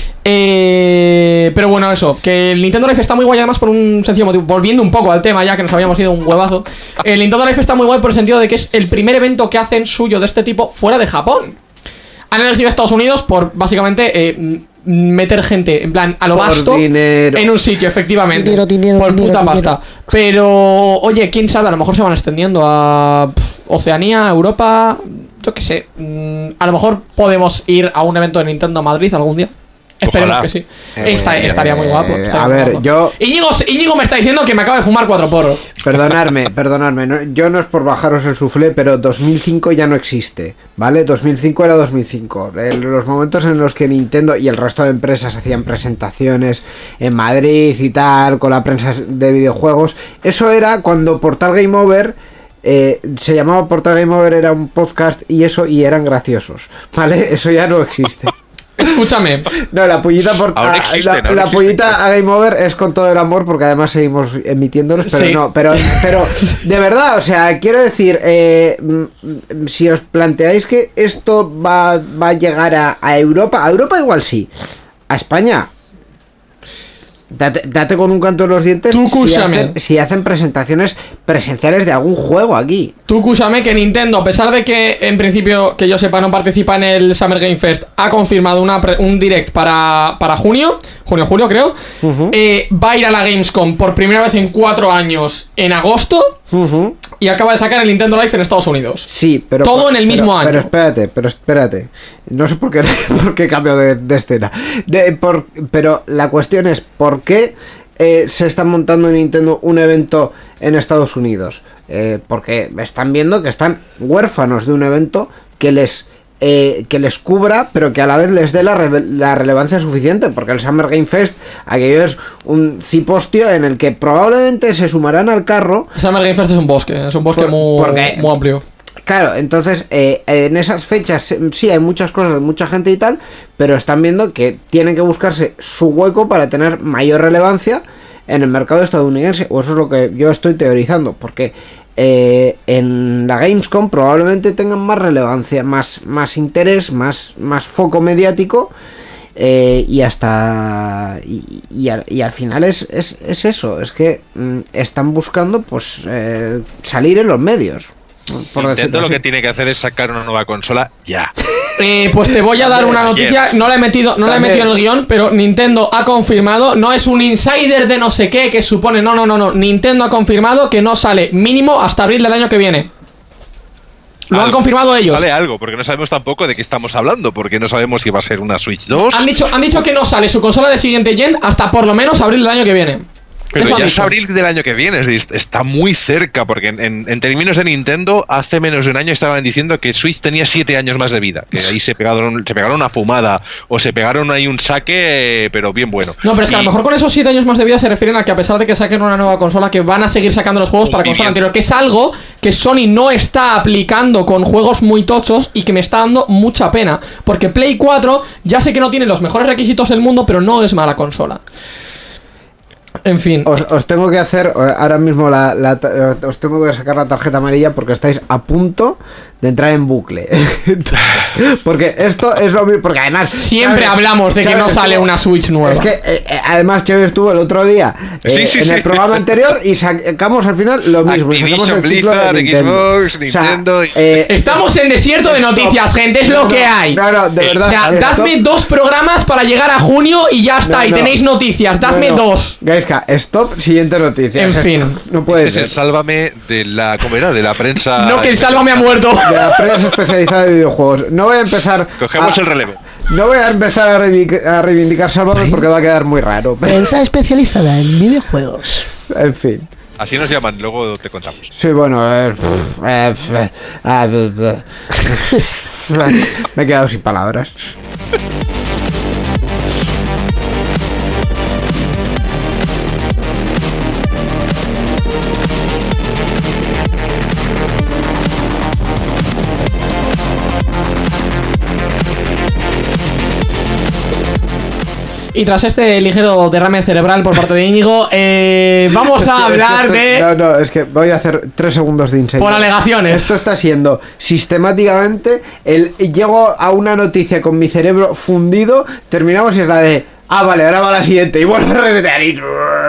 Pero bueno, eso, que el Nintendo Life está muy guay además por un sencillo motivo. Volviendo un poco al tema, ya que nos habíamos ido un huevazo. El Nintendo Life está muy guay por el sentido de que es el primer evento que hacen suyo de este tipo fuera de Japón. Han elegido a Estados Unidos por básicamente meter gente, en plan, a lo vasto en un sitio, efectivamente. Por puta pasta. Pero, oye, quién sabe, a lo mejor se van extendiendo a Oceanía, Europa, yo qué sé. A lo mejor podemos ir a un evento de Nintendo Madrid algún día. Esperemos que sí. Estaría muy guapo. Íñigo me está diciendo que me acaba de fumar 4 porros. Perdonadme. Yo no es por bajaros el suflé, pero 2005 ya no existe, ¿vale? 2005 era 2005. Los momentos en los que Nintendo y el resto de empresas hacían presentaciones en Madrid y tal, con la prensa de videojuegos, eso era cuando Portal Game Over... se llamaba Portal Game Over, era un podcast y eran graciosos, ¿vale? Eso ya no existe. Escúchame. No, la pullita la pullita a Game Over es con todo el amor, porque además seguimos emitiéndolos, pero sí. No, pero de verdad, o sea, quiero decir, si os planteáis que esto va a llegar a Europa igual sí, a España. Date con un canto en los dientes si hacen presentaciones presenciales de algún juego aquí. Tú escúchame que Nintendo, a pesar de que en principio, que yo sepa, no participa en el Summer Game Fest, ha confirmado un direct para julio creo. Va a ir a la Gamescom por primera vez en 4 años en agosto. y acaba de sacar el Nintendo Life en Estados Unidos. Sí, pero... Todo en el mismo año. Pero espérate. No sé por qué cambio de escena. Pero la cuestión es, ¿por qué se está montando en Nintendo un evento en Estados Unidos? Porque están viendo que están huérfanos de un evento que les cubra, pero que a la vez les dé la relevancia suficiente, porque el Summer Game Fest, aquello es un cipostio en el que probablemente se sumarán al carro. El Summer Game Fest es un bosque muy amplio. Claro, entonces en esas fechas sí hay muchas cosas de mucha gente y tal, pero están viendo que tienen que buscarse su hueco para tener mayor relevancia en el mercado estadounidense, o eso es lo que yo estoy teorizando, porque en la Gamescom probablemente tengan más relevancia, más interés, más foco mediático, y hasta y al final es eso, es que están buscando pues salir en los medios. Nintendo lo que tiene que hacer es sacar una nueva consola ya. Pues te voy a dar una noticia. No la he metido en el guión, pero Nintendo ha confirmado. No es un insider de no sé qué que supone. No. Nintendo ha confirmado que no sale mínimo hasta abril del año que viene. Lo han confirmado ellos. Sale algo, porque no sabemos tampoco de qué estamos hablando, porque no sabemos si va a ser una Switch 2. Han dicho que no sale su consola de siguiente gen hasta por lo menos abril del año que viene. Pero ya es abril del año que viene, está muy cerca, porque en términos de Nintendo, hace menos de un año estaban diciendo que Switch tenía 7 años más de vida, que ahí se pegaron una fumada, o se pegaron ahí un saque, pero bien bueno. No, pero es que a lo mejor con esos 7 años más de vida se refieren a que a pesar de que saquen una nueva consola, que van a seguir sacando los juegos para consola anterior, que es algo que Sony no está aplicando con juegos muy tochos y que me está dando mucha pena, porque Play 4 ya sé que no tiene los mejores requisitos del mundo, pero no es mala consola. En fin. Os tengo que hacer ahora mismo os tengo que sacar la tarjeta amarilla porque estáis a punto de entrar en bucle. Porque esto es lo mismo. Porque además siempre hablamos de que no sale una Switch nueva. Es que además Chávez estuvo el otro día en el programa anterior y sacamos al final lo mismo. Activision, Blizzard, Xbox, Nintendo. Estamos en desierto de noticias, gente, es lo que hay. No, de verdad. O sea, dadme 2 programas para llegar a junio y ya está, y tenéis noticias. Dadme 2. Gaiska, stop, siguiente noticia. En fin. No puede ser. El Sálvame de la de la prensa. No, que el Sálvame ha muerto. De la prensa especializada de videojuegos. No voy a empezar. Cogemos el relevo. No voy a empezar a reivindicar Sálvame porque va a quedar muy raro. Prensa especializada en videojuegos. En fin. Así nos llaman, luego te contamos. Sí, bueno. Me he quedado sin palabras. Y tras este ligero derrame cerebral por parte de Íñigo, vamos a hablar de... No, es que voy a hacer 3 segundos de insight. Por alegaciones. Esto está siendo sistemáticamente llego a una noticia con mi cerebro fundido, terminamos y es la de... Ah, vale, ahora va la siguiente y vuelvo a resetear y...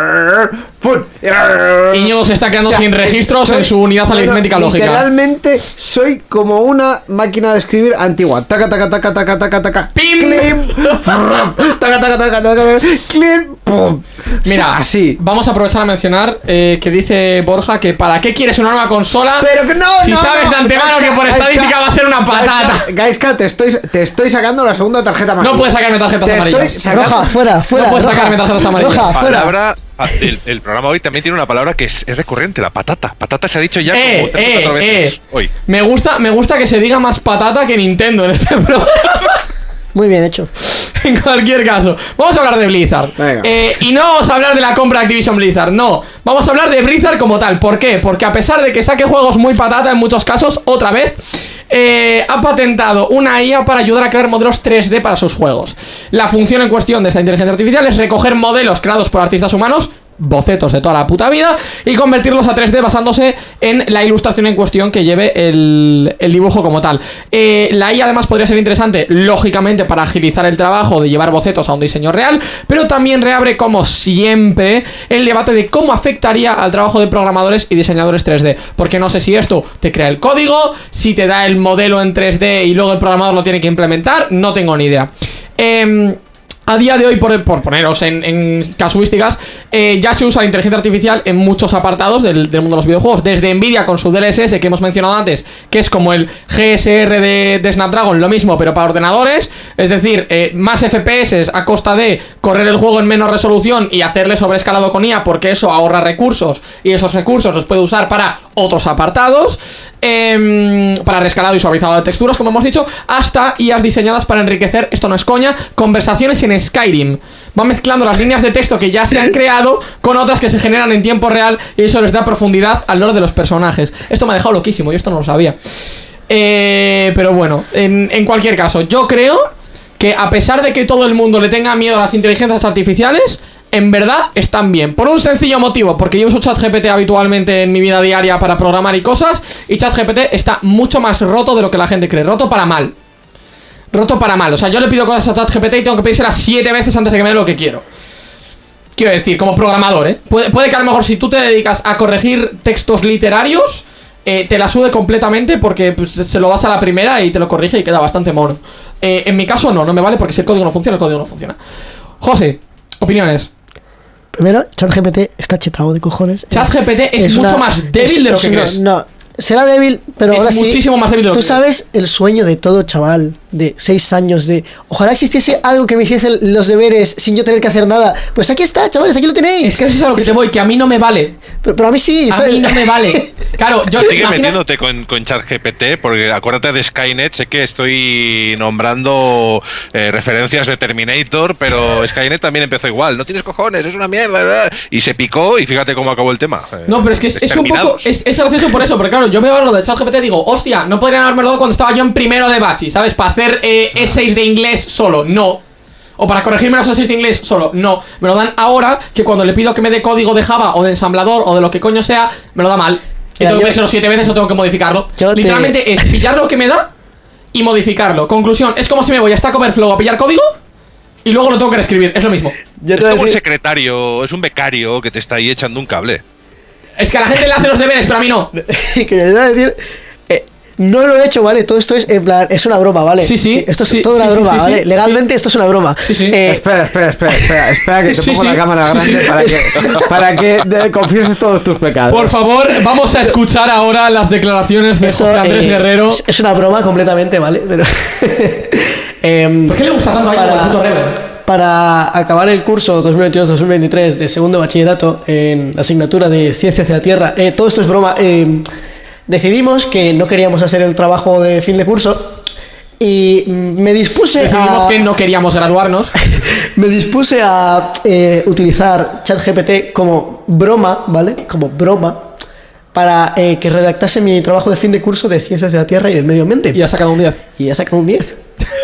Íñigo se está quedando sin registros en su unidad aritmética lógica. Literalmente soy como una máquina de escribir antigua. Taca, taca, taca, taca, taca, taca. ¡Pim! ¡Clim! Taca, taca, taca, taca, taca. ¡Clim! ¡Pum! Mira, así. Vamos a aprovechar a mencionar que dice Borja que ¿para qué quieres una nueva consola? Pero que no, si sabes de antemano que por estadística va a ser una patata. Gaiska, te estoy sacando la segunda tarjeta amarilla. No puedes sacarme tarjetas amarillas. Roja, fuera. No puedes sacarme tarjetas amarillas. Roja, fuera. Palabra, el programa hoy también tiene una palabra que es recurrente, la patata. Patata se ha dicho ya como 3 o 4 veces hoy. Me gusta que se diga más patata que Nintendo en este programa. Muy bien hecho. En cualquier caso, vamos a hablar de Blizzard. Y no vamos a hablar de la compra de Activision Blizzard, no. Vamos a hablar de Blizzard como tal. ¿Por qué? Porque a pesar de que saque juegos muy patata en muchos casos, otra vez ha patentado una IA para ayudar a crear modelos 3D para sus juegos. La función en cuestión de esta inteligencia artificial es recoger modelos creados por artistas humanos, bocetos de toda la puta vida, y convertirlos a 3D basándose en la ilustración en cuestión que lleve el dibujo como tal. La IA además podría ser interesante, lógicamente, para agilizar el trabajo de llevar bocetos a un diseño real, pero también reabre, como siempre, el debate de cómo afectaría al trabajo de programadores y diseñadores 3D, porque no sé si esto te crea el código, si te da el modelo en 3D y luego el programador lo tiene que implementar, no tengo ni idea. A día de hoy, por poneros en casuísticas, ya se usa la inteligencia artificial en muchos apartados del mundo de los videojuegos. Desde Nvidia con su DLSS que hemos mencionado antes, que es como el GSR de Snapdragon, lo mismo pero para ordenadores. Es decir, más FPS a costa de correr el juego en menos resolución y hacerle sobreescalado con IA, porque eso ahorra recursos y esos recursos los puede usar para otros apartados, para rescalado y suavizado de texturas, como hemos dicho, hasta IAs diseñadas para enriquecer, esto no es coña, conversaciones en Skyrim. Va mezclando las líneas de texto que ya se han creado con otras que se generan en tiempo real, y eso les da profundidad al lore de los personajes. Esto me ha dejado loquísimo, yo esto no lo sabía. Pero bueno, en cualquier caso, yo creo que a pesar de que todo el mundo le tenga miedo a las inteligencias artificiales, en verdad están bien. Por un sencillo motivo, porque yo uso ChatGPT habitualmente en mi vida diaria para programar y cosas, y ChatGPT está mucho más roto de lo que la gente cree. Roto para mal. Roto para mal. O sea, yo le pido cosas a ChatGPT y tengo que pedírselas 7 veces antes de que me dé lo que quiero. Quiero decir, como programador, ¿eh? Puede que a lo mejor si tú te dedicas a corregir textos literarios, te la sube completamente porque pues, se lo das a la primera y te lo corrige y queda bastante mono. En mi caso no me vale, porque si el código no funciona, el código no funciona. José, opiniones. Primero, ChatGPT está chetado de cojones. ChatGPT es mucho más débil de lo que crees. No, será débil, pero ahora sí. Muchísimo más débil de lo que crees. Tú sabes el sueño de todo chaval de 6 años de ojalá existiese algo que me hiciese los deberes sin yo tener que hacer nada. Pues aquí está, chavales, aquí lo tenéis. Es que eso es a lo que te voy, que a mí no me vale. Pero a mí sí. A mí no me vale. Claro, yo sigue metiéndote con ChatGPT, porque acuérdate de Skynet. Sé que estoy nombrando referencias de Terminator, pero Skynet también empezó igual. No tienes cojones, es una mierda, ¿verdad? Y se picó y fíjate cómo acabó el tema. No, pero es que es un poco. Es gracioso por eso, porque claro, yo veo lo de ChatGPT y digo, hostia, no podrían haberme dado cuando estaba yo en primero de bachi, ¿sabes? Para hacer essays de inglés solo, no. O para corregirme los essays de inglés solo, no. Me lo dan ahora, que cuando le pido que me dé código de Java o de ensamblador o de lo que coño sea, me lo da mal. Y tengo que pedírselo 7 veces o tengo que modificarlo. Literalmente es pillar lo que me da y modificarlo. Conclusión, es como si me voy a Stack Overflow a pillar código y luego lo tengo que reescribir, es lo mismo. Es como un secretario, es un becario que te está ahí echando un cable. Es que a la gente le hace los deberes, pero a mí no. Que te voy a decir, no lo he hecho, ¿vale? Todo esto es en plan, es una broma, ¿vale? Sí. Esto es toda una broma, ¿vale? Legalmente esto es una broma. Espera, que te pongo la cámara grande para que confieses todos tus pecados. Por favor, vamos a escuchar ahora las declaraciones de José Andrés Guerrero. Es una broma completamente, ¿vale? Pero ¿por qué le gusta tanto a el puto Rever? Para acabar el curso 2022-2023 de segundo bachillerato en la asignatura de Ciencias de la Tierra, todo esto es broma. Decidimos que no queríamos hacer el trabajo de fin de curso y me dispuse Decidimos que no queríamos graduarnos. Me dispuse a utilizar ChatGPT como broma, ¿vale? Como broma para que redactase mi trabajo de fin de curso de Ciencias de la Tierra y del Medio Ambiente. Y ha sacado un 10. Y ha sacado un 10.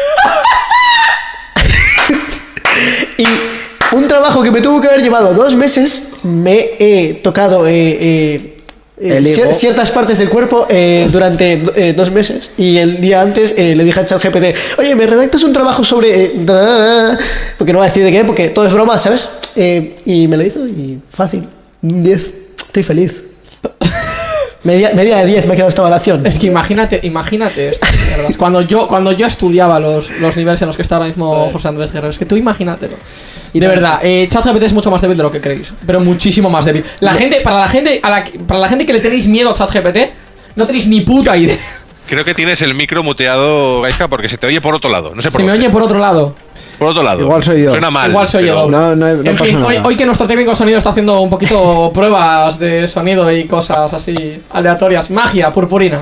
Y un trabajo que me tuvo que haber llevado 2 meses, me he tocado ciertas partes del cuerpo durante 2 meses. Y el día antes le dije a ChatGPT, oye, ¿me redactas un trabajo sobre...? Porque no voy a decir de qué, porque todo es broma, ¿sabes? Y me lo hizo y fácil. 10. Estoy feliz. Media de 10 me ha quedado esta evaluación. Es que imagínate esto, cuando yo estudiaba los niveles en los que está ahora mismo José Andrés Guerrero. Es que tú imagínatelo. Y de verdad, ChatGPT es mucho más débil de lo que creéis, pero muchísimo más débil. Para la gente que le tenéis miedo a ChatGPT, no tenéis ni puta idea. Creo que tienes el micro muteado, Gaizka, porque se te oye por otro lado. No sé por qué. Se me oye por otro lado. Por otro lado. Igual soy yo. Suena mal. Igual soy yo. No en fin, hoy que nuestro técnico de sonido está haciendo un poquito pruebas de sonido y cosas así aleatorias. Magia, purpurina.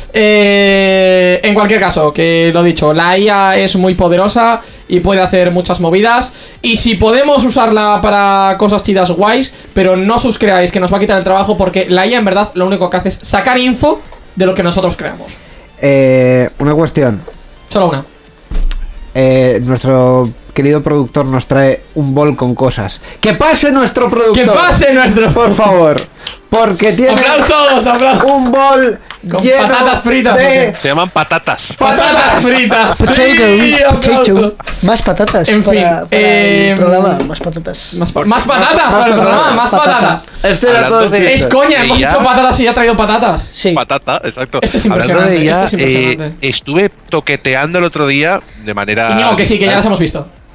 En cualquier caso, que lo dicho, la IA es muy poderosa y puede hacer muchas movidas. Y si podemos usarla para cosas chidas, guays, pero no os creáis que nos va a quitar el trabajo, porque la IA en verdad lo único que hace es sacar info de lo que nosotros creamos. Una cuestión. Solo una. Nuestro querido productor nos trae un bol con cosas. ¡Que pase nuestro productor! ¡Que pase nuestro! Por favor. Porque tiene ¡Aplausos! Un bol con lleno patatas fritas. Se llaman patatas. ¡Patatas fritas! Potato. Más patatas. En fin, el programa. Más patatas. Más patatas para el programa. Más patatas. Este era todo Es coña, hemos dicho patatas y ya ha traído patatas. Sí. Patata, exacto. Esto es impresionante. Hablando de ella, estuve toqueteando el otro día de manera... Iñigo, que sí, que ya las hemos visto.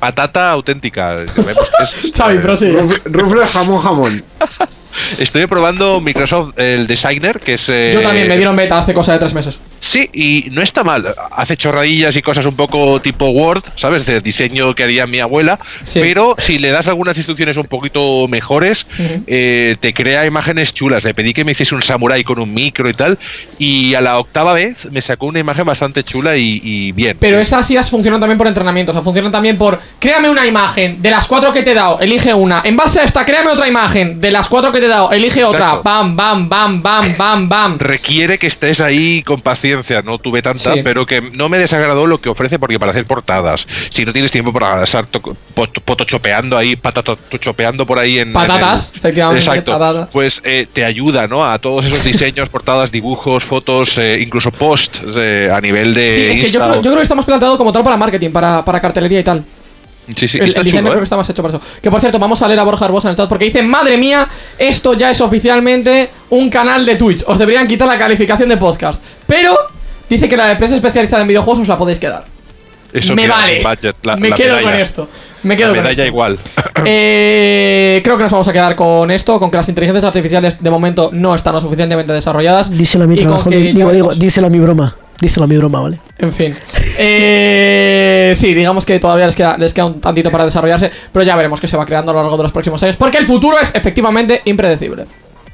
patata auténtica. Vemos que es, Xavi, pero sí. Rufle jamón. Estoy probando Microsoft el Designer, que es... Yo también, me dieron beta hace cosa de 3 meses. Sí, y no está mal. Hace chorradillas y cosas un poco tipo Word, ¿sabes? De diseño que haría mi abuela. Sí. Pero si le das algunas instrucciones un poquito mejores, te crea imágenes chulas. Le pedí que me hiciese un samurái con un micro y tal. Y a la 8ª vez me sacó una imagen bastante chula y bien. Pero esas IAs funcionan también por entrenamiento. O sea, funcionan también por... Créame una imagen de las 4 que te he dado, elige una. En base a esta, créame otra imagen de las 4 que te he dado, elige otra. Bam, bam, bam, bam, bam, bam. Requiere que estés ahí con paciencia. No tuve tanta, pero que no me desagradó lo que ofrece, porque para hacer portadas, si no tienes tiempo para estar photoshopeando ahí, chopeando por ahí en... Patatas, efectivamente. Exacto. Patatas. Pues te ayuda, ¿no? A todos esos diseños, portadas, dibujos, fotos, incluso posts a nivel de... Sí, es que yo creo que estamos planteados como tal para marketing, para cartelería y tal. Sí, el diseño creo que está más hecho para eso. Que por cierto, vamos a leer a Borja Herbosa en el chat porque dice: madre mía, esto ya es oficialmente un canal de Twitch. Os deberían quitar la calificación de podcast. Pero dice que la empresa especializada en videojuegos os la podéis quedar. Eso me vale. Me quedo con esto. Me quedo con esto. Igual. Creo que nos vamos a quedar con esto, con que las inteligencias artificiales de momento no están lo suficientemente desarrolladas. Díselo a mi trabajo. Díselo a mi broma. Díselo a mi broma, ¿vale? En fin. Sí, digamos que todavía les queda un tantito para desarrollarse, pero ya veremos qué se va creando a lo largo de los próximos años, porque el futuro es efectivamente impredecible.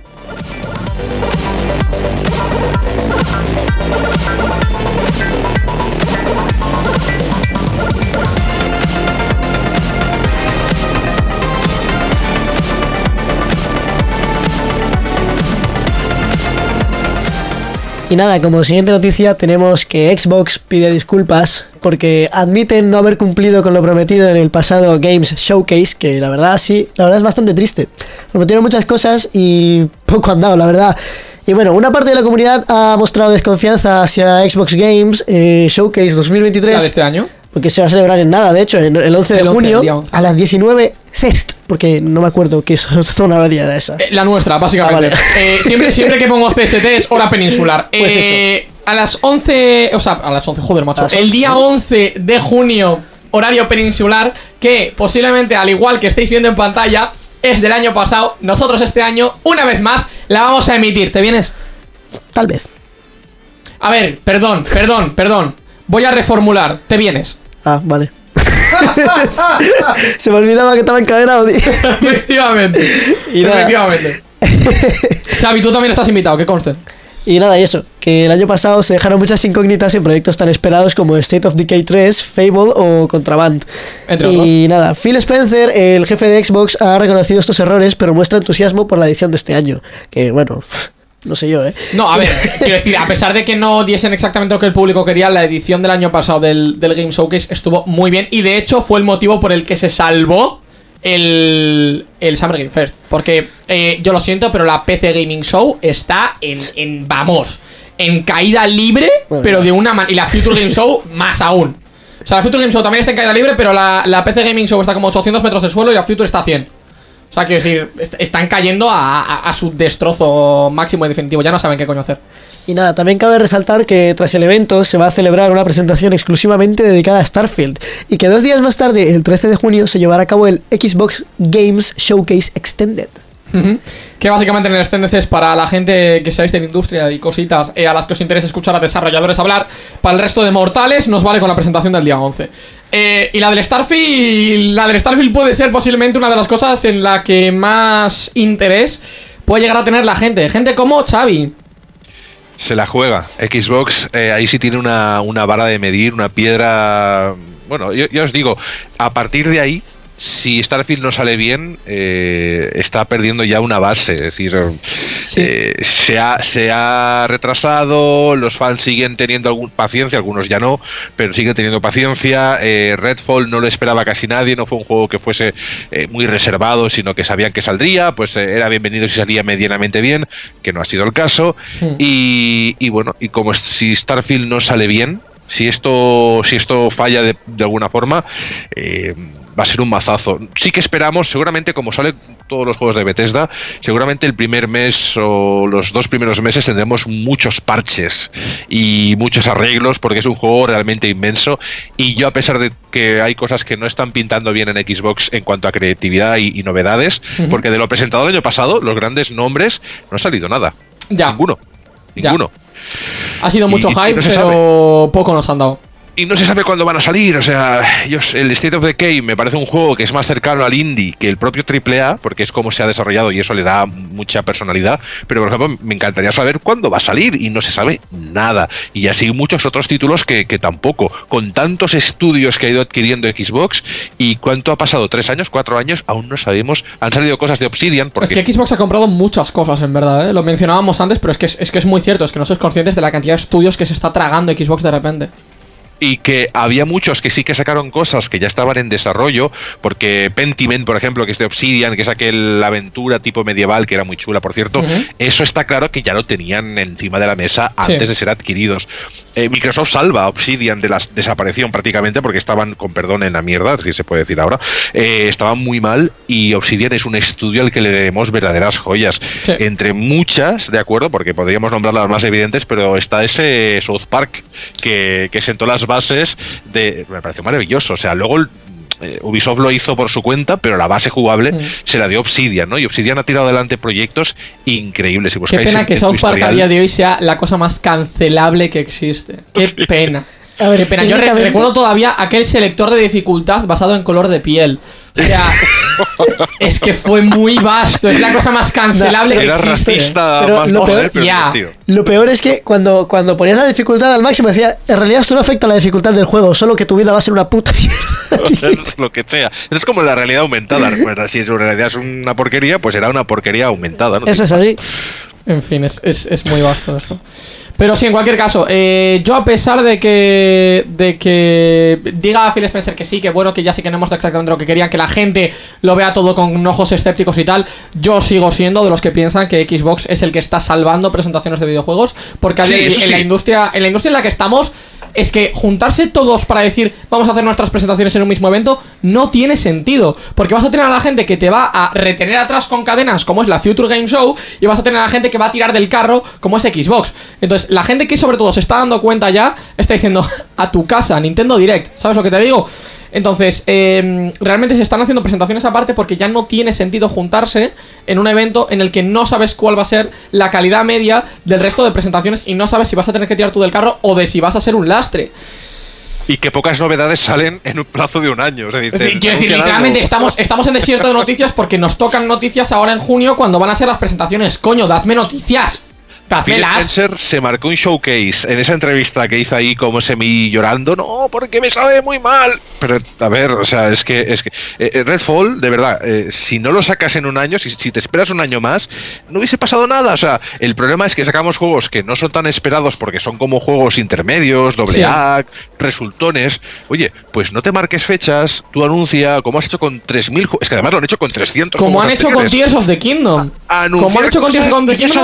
Y nada, como siguiente noticia tenemos que Xbox pide disculpas porque admiten no haber cumplido con lo prometido en el pasado Games Showcase, que la verdad es bastante triste. Prometieron muchas cosas y poco han dado, la verdad. Y bueno, una parte de la comunidad ha mostrado desconfianza hacia Xbox Games Showcase 2023. ¿La de este año? Porque se va a celebrar en nada, de hecho, el 11 de junio a las 19 CEST, porque no me acuerdo qué zona horaria era esa. La nuestra, básicamente. Vale. Siempre que pongo CST es hora peninsular. Pues eso. A las 11, a las 11, joder, macho. El día 11 de junio, horario peninsular, que posiblemente, al igual que estáis viendo en pantalla, es del año pasado. Nosotros este año, una vez más, la vamos a emitir. ¿Te vienes? Tal vez. A ver, perdón. Voy a reformular. ¿Te vienes? Ah, vale. Se me olvidaba que estaba encadenado, tío. Efectivamente. Efectivamente. Xavi, tú también estás invitado, que conste. Y nada, y eso, que el año pasado se dejaron muchas incógnitas en proyectos tan esperados como State of Decay 3, Fable o Contraband. Entre otros. Y nada, Phil Spencer, el jefe de Xbox, ha reconocido estos errores, pero muestra entusiasmo por la edición de este año. Que bueno... No sé yo, No, a ver, quiero decir, a pesar de que no diesen exactamente lo que el público quería, la edición del año pasado del Game Showcase estuvo muy bien. Y de hecho fue el motivo por el que se salvó el Summer Game Fest. Porque, yo lo siento, pero la PC Gaming Show está en caída libre, bueno, pero de una manera. Y la Future Game Show más aún. O sea, la Future Game Show también está en caída libre, pero la PC Gaming Show está como 800 metros del suelo y la Future está a 100. O sea, quiero decir, están cayendo a su destrozo máximo y definitivo. Ya no saben qué coño hacer. Y nada, también cabe resaltar que tras el evento se va a celebrar una presentación exclusivamente dedicada a Starfield. Y que 2 días más tarde, el 13 de junio, se llevará a cabo el Xbox Games Showcase Extended. Que básicamente en el Extended es para la gente que seáis de la industria y cositas a las que os interesa escuchar a desarrolladores hablar. Para el resto de mortales nos vale con la presentación del día 11. Y la del Starfield puede ser posiblemente una de las cosas en la que más interés puede llegar a tener la gente. Gente como Xavi. Se la juega. Xbox ahí sí tiene una vara de medir, una piedra... Bueno, yo os digo, a partir de ahí, si Starfield no sale bien, está perdiendo ya una base. Es decir, sí. Se ha retrasado, los fans siguen teniendo paciencia, algunos ya no, pero siguen teniendo paciencia. Redfall no lo esperaba casi nadie, no fue un juego que fuese muy reservado, sino que sabían que saldría, pues era bienvenido si salía medianamente bien, que no ha sido el caso. Y bueno, y como si Starfield no sale bien, si esto falla de alguna forma, va a ser un mazazo. Sí que esperamos, seguramente como salen todos los juegos de Bethesda, seguramente el primer mes o los 2 primeros meses tendremos muchos parches y muchos arreglos, porque es un juego realmente inmenso, y yo, a pesar de que hay cosas que no están pintando bien en Xbox en cuanto a creatividad y novedades, porque de lo presentado el año pasado, los grandes nombres, no ha salido nada. Ninguno. Ha sido mucho hype, pero poco nos han dado. Y no se sabe cuándo van a salir, o sea, el State of Decay me parece un juego que es más cercano al indie que el propio AAA, porque es como se ha desarrollado y eso le da mucha personalidad, pero por ejemplo me encantaría saber cuándo va a salir y no se sabe nada. Y así muchos otros títulos que tampoco, con tantos estudios que ha ido adquiriendo Xbox, y cuánto ha pasado, 3 años, 4 años, aún no sabemos. Han salido cosas de Obsidian. Porque es que Xbox ha comprado muchas cosas, en verdad, ¿eh? Lo mencionábamos antes, pero es que es muy cierto, es que no sois conscientes de la cantidad de estudios que se está tragando Xbox de repente. Y que había muchos que sí que sacaron cosas que ya estaban en desarrollo, porque Pentiment, por ejemplo, que es de Obsidian, que es aquella aventura tipo medieval, que era muy chula, por cierto, eso está claro que ya lo tenían encima de la mesa antes de ser adquiridos. Microsoft salva a Obsidian de la desaparición prácticamente, porque estaban, con perdón, en la mierda, si se puede decir ahora, estaban muy mal, y Obsidian es un estudio al que le debemos verdaderas joyas. Entre muchas, de acuerdo, porque podríamos nombrar las más evidentes, pero está ese South Park que sentó las bases de... Me pareció maravilloso, o sea, luego Ubisoft lo hizo por su cuenta, pero la base jugable se la dio Obsidian, ¿no? Y Obsidian ha tirado adelante proyectos increíbles. Si buscáis, qué pena que South Park a día de hoy sea la cosa más cancelable que existe. Qué pena. A ver, qué pena. Yo recuerdo todavía aquel selector de dificultad basado en color de piel. O sea, es que fue muy vasto. Es la cosa más cancelable que existe. Racista, pero más lo peor es que cuando ponías la dificultad al máximo decía, en realidad solo afecta la dificultad del juego, solo que tu vida va a ser una puta mierda. O sea, lo que sea. Es como la realidad aumentada. Bueno, si en realidad es una porquería, pues será una porquería aumentada, ¿no? Eso es así. En fin, es muy vasto esto. Pero sí, en cualquier caso, yo, a pesar de que diga a Phil Spencer que sí, que bueno, que ya sí que no hemos exactamente lo que querían, que la gente lo vea todo con ojos escépticos y tal, yo sigo siendo de los que piensan que Xbox es el que está salvando presentaciones de videojuegos, porque en la industria en la que estamos, es que juntarse todos para decir vamos a hacer nuestras presentaciones en un mismo evento no tiene sentido, porque vas a tener a la gente que te va a retener atrás con cadenas, como es la Future Game Show, y vas a tener a la gente que va a tirar del carro, como es Xbox. Entonces la gente que sobre todo se está dando cuenta ya, está diciendo a tu casa, Nintendo Direct, ¿sabes lo que te digo? Entonces, realmente se están haciendo presentaciones aparte, porque ya no tiene sentido juntarse en un evento en el que no sabes cuál va a ser la calidad media del resto de presentaciones, y no sabes si vas a tener que tirar tú del carro o de si vas a ser un lastre. Y que pocas novedades salen en un plazo de un año. O sea, quiero decir, literalmente estamos en desierto de noticias, porque nos tocan noticias ahora en junio, cuando van a ser las presentaciones. Coño, dadme noticias. Phil Spencer se marcó un showcase en esa entrevista que hizo ahí como semi llorando, no, porque me sabe muy mal. Pero a ver, o sea, es que Redfall, de verdad, si no lo sacas en un año, si te esperas un año más, no hubiese pasado nada. O sea, el problema es que sacamos juegos que no son tan esperados, porque son como juegos intermedios, doble A, resultones. Oye, pues no te marques fechas, tú anuncia, como has hecho con 3.000 juegos. Es que además lo han hecho con 300. Como han hecho con Tears of the Kingdom. Como han hecho con Tears of the Kingdom.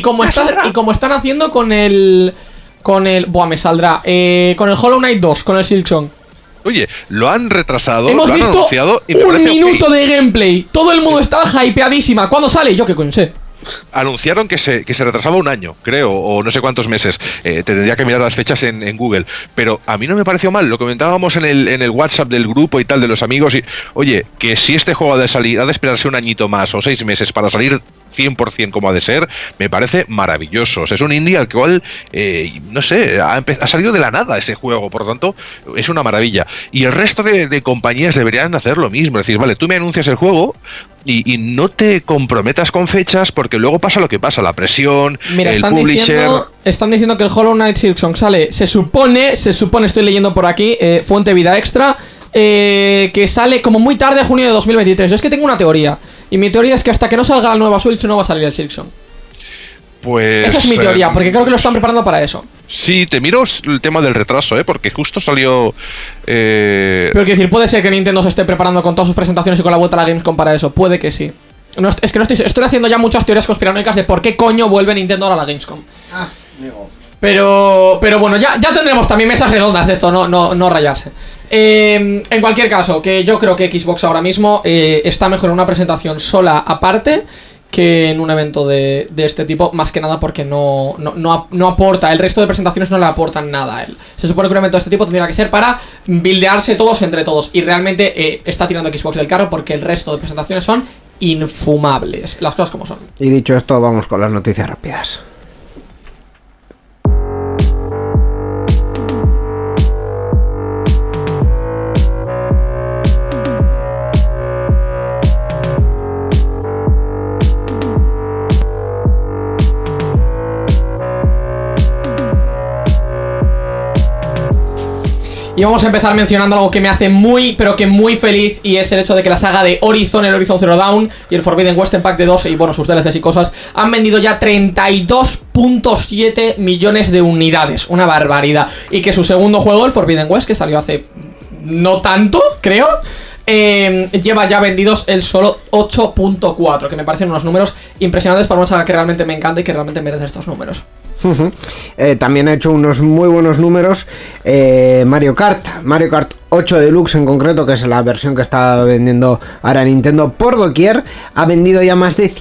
Y como están haciendo con el... Buah, me saldrá. Con el Hollow Knight 2, con el Silksong. Oye, lo han retrasado, hemos lo han visto anunciado y un minuto de gameplay. Todo el mundo estaba hypeadísima. ¿Cuándo sale? Yo qué coño sé. Anunciaron que se retrasaba un año, creo, o no sé cuántos meses. Tendría que mirar las fechas en Google. Pero a mí no me pareció mal. Lo comentábamos en el WhatsApp del grupo y tal, de los amigos. Y, oye, que si este juego ha de salir, ha de esperarse un añito más o 6 meses para salir 100% como ha de ser, me parece maravilloso. O sea, es un indie al cual, no sé, ha salido de la nada ese juego. Por lo tanto, es una maravilla. Y el resto de compañías deberían hacer lo mismo. Es decir, vale, tú me anuncias el juego y no te comprometas con fechas, porque luego pasa lo que pasa, la presión. Mira, el publisher. Están diciendo que el Hollow Knight Silksong sale, se supone, estoy leyendo por aquí, fuente Vida Extra, que sale como muy tarde, junio de 2023. Yo es que tengo una teoría, y mi teoría es que hasta que no salga la nueva Switch no va a salir el Silksong. Pues esa es mi teoría, porque creo que lo están preparando para eso. Sí, te miro el tema del retraso, porque justo salió... Pero quiero decir, puede ser que Nintendo se esté preparando con todas sus presentaciones y con la vuelta a la Gamescom para eso. Puede que sí. No, es que no estoy haciendo ya muchas teorías conspiranoicas de por qué coño vuelve Nintendo ahora a la Gamescom. Amigo. Pero bueno, ya tendremos también mesas redondas de esto, no rayarse. En cualquier caso, que yo creo que Xbox ahora mismo está mejor en una presentación sola aparte que en un evento de este tipo, más que nada porque no aporta, el resto de presentaciones no le aportan nada a él. Se supone que un evento de este tipo tendría que ser para buildearse todos entre todos, y realmente está tirando Xbox del carro porque el resto de presentaciones son infumables, las cosas como son. Y dicho esto, vamos con las noticias rápidas. Y vamos a empezar mencionando algo que me hace muy, pero que muy feliz, y es el hecho de que la saga de Horizon, el Horizon Zero Dawn y el Forbidden West Pack de 2 y bueno, sus DLCs y cosas, han vendido ya 32.7 millones de unidades, una barbaridad. Y que su segundo juego, el Forbidden West, que salió hace no tanto, creo, lleva ya vendidos el solo 8.4, que me parecen unos números impresionantes para una saga que realmente me encanta y que realmente merece estos números. También ha hecho unos muy buenos números Mario Kart 8 Deluxe en concreto, que es la versión que está vendiendo ahora Nintendo por doquier. Ha vendido ya más de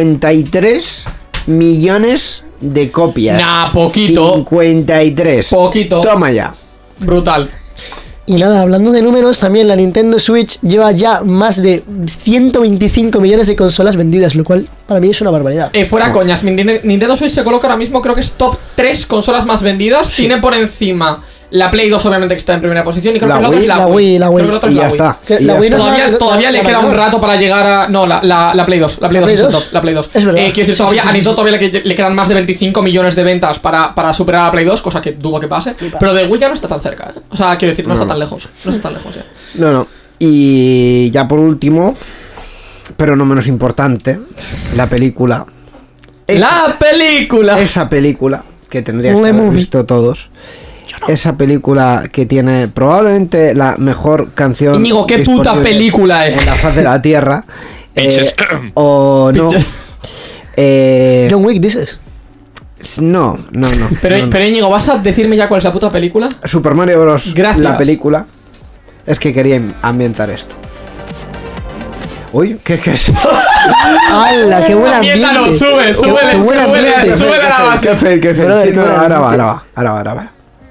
53 millones de copias. Nah, poquito. 53. Poquito. Toma ya. Brutal. Y nada, hablando de números, también la Nintendo Switch lleva ya más de 125 millones de consolas vendidas, lo cual para mí es una barbaridad. Fuera coñas, Nintendo Switch se coloca ahora mismo, creo que es top 3 consolas más vendidas. Sí. Tiene por encima la Play 2, obviamente, que está en primera posición, y creo que la otra es la Wii. La Wii. Creo que y ya está. La Wii todavía le queda un rato para llegar a... No, la Play 2. La Play 2 es el top. La Play 2. Es verdad. Quiero decir, todavía a Nintendo todavía le quedan más de 25 millones de ventas para superar a la Play 2, cosa que dudo que pase. Pero de Wii ya no está tan cerca, ¿eh? O sea, quiero decir, no está tan lejos. No está tan lejos, ya. No. Y ya por último, pero no menos importante, la película. ¡La película! Esa película que tendría que haber visto todos. Esa película que tiene probablemente la mejor canción. Íñigo, ¿qué puta película es? En la faz de la tierra. O no. John Wick, dices. No. Pero Íñigo, ¿vas a decirme ya cuál es la puta película? Super Mario Bros. Gracias. La película. Es que quería ambientar esto. Uy, ¿qué es eso? ¡Hala, qué buen ambiente! Sube la base. Qué fe. Sí, no, ahora va.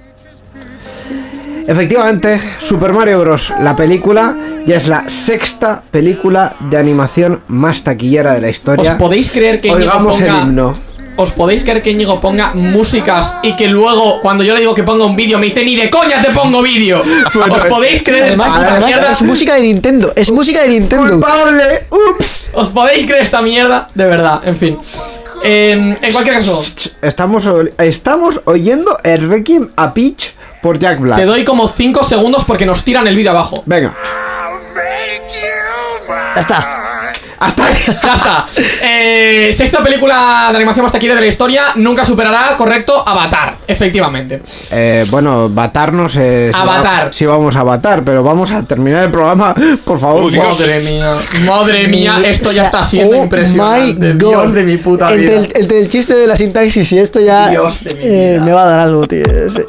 Efectivamente, Super Mario Bros. La película ya es la sexta película de animación más taquillera de la historia. ¿Os podéis creer que Oigamos el himno? ¿Os podéis creer que Íñigo ponga músicas y que luego, cuando yo le digo que ponga un vídeo, me dice ni de coña te pongo vídeo? Bueno, ¿Os podéis creer? Además es música de Nintendo. Es música de Nintendo. ¡Culpable! ¡Ups! ¿Os podéis creer esta mierda? De verdad, en fin. En cualquier caso, estamos oyendo el Requiem a Peach por Jack Black. Te doy como 5 segundos porque nos tiran el vídeo abajo. Venga. Ya está. Hasta ahí. Ya está. Sexta película de animación más taquillera de la historia. Nunca superará, correcto, Avatar. Efectivamente. Bueno, Avatar no sé si vamos a Avatar, pero vamos a terminar el programa, por favor. Madre mía, esto ya está siendo impresionante. Dios de mi puta vida. Entre el chiste de la sintaxis y esto ya Dios de mi vida. Me va a dar algo, tío.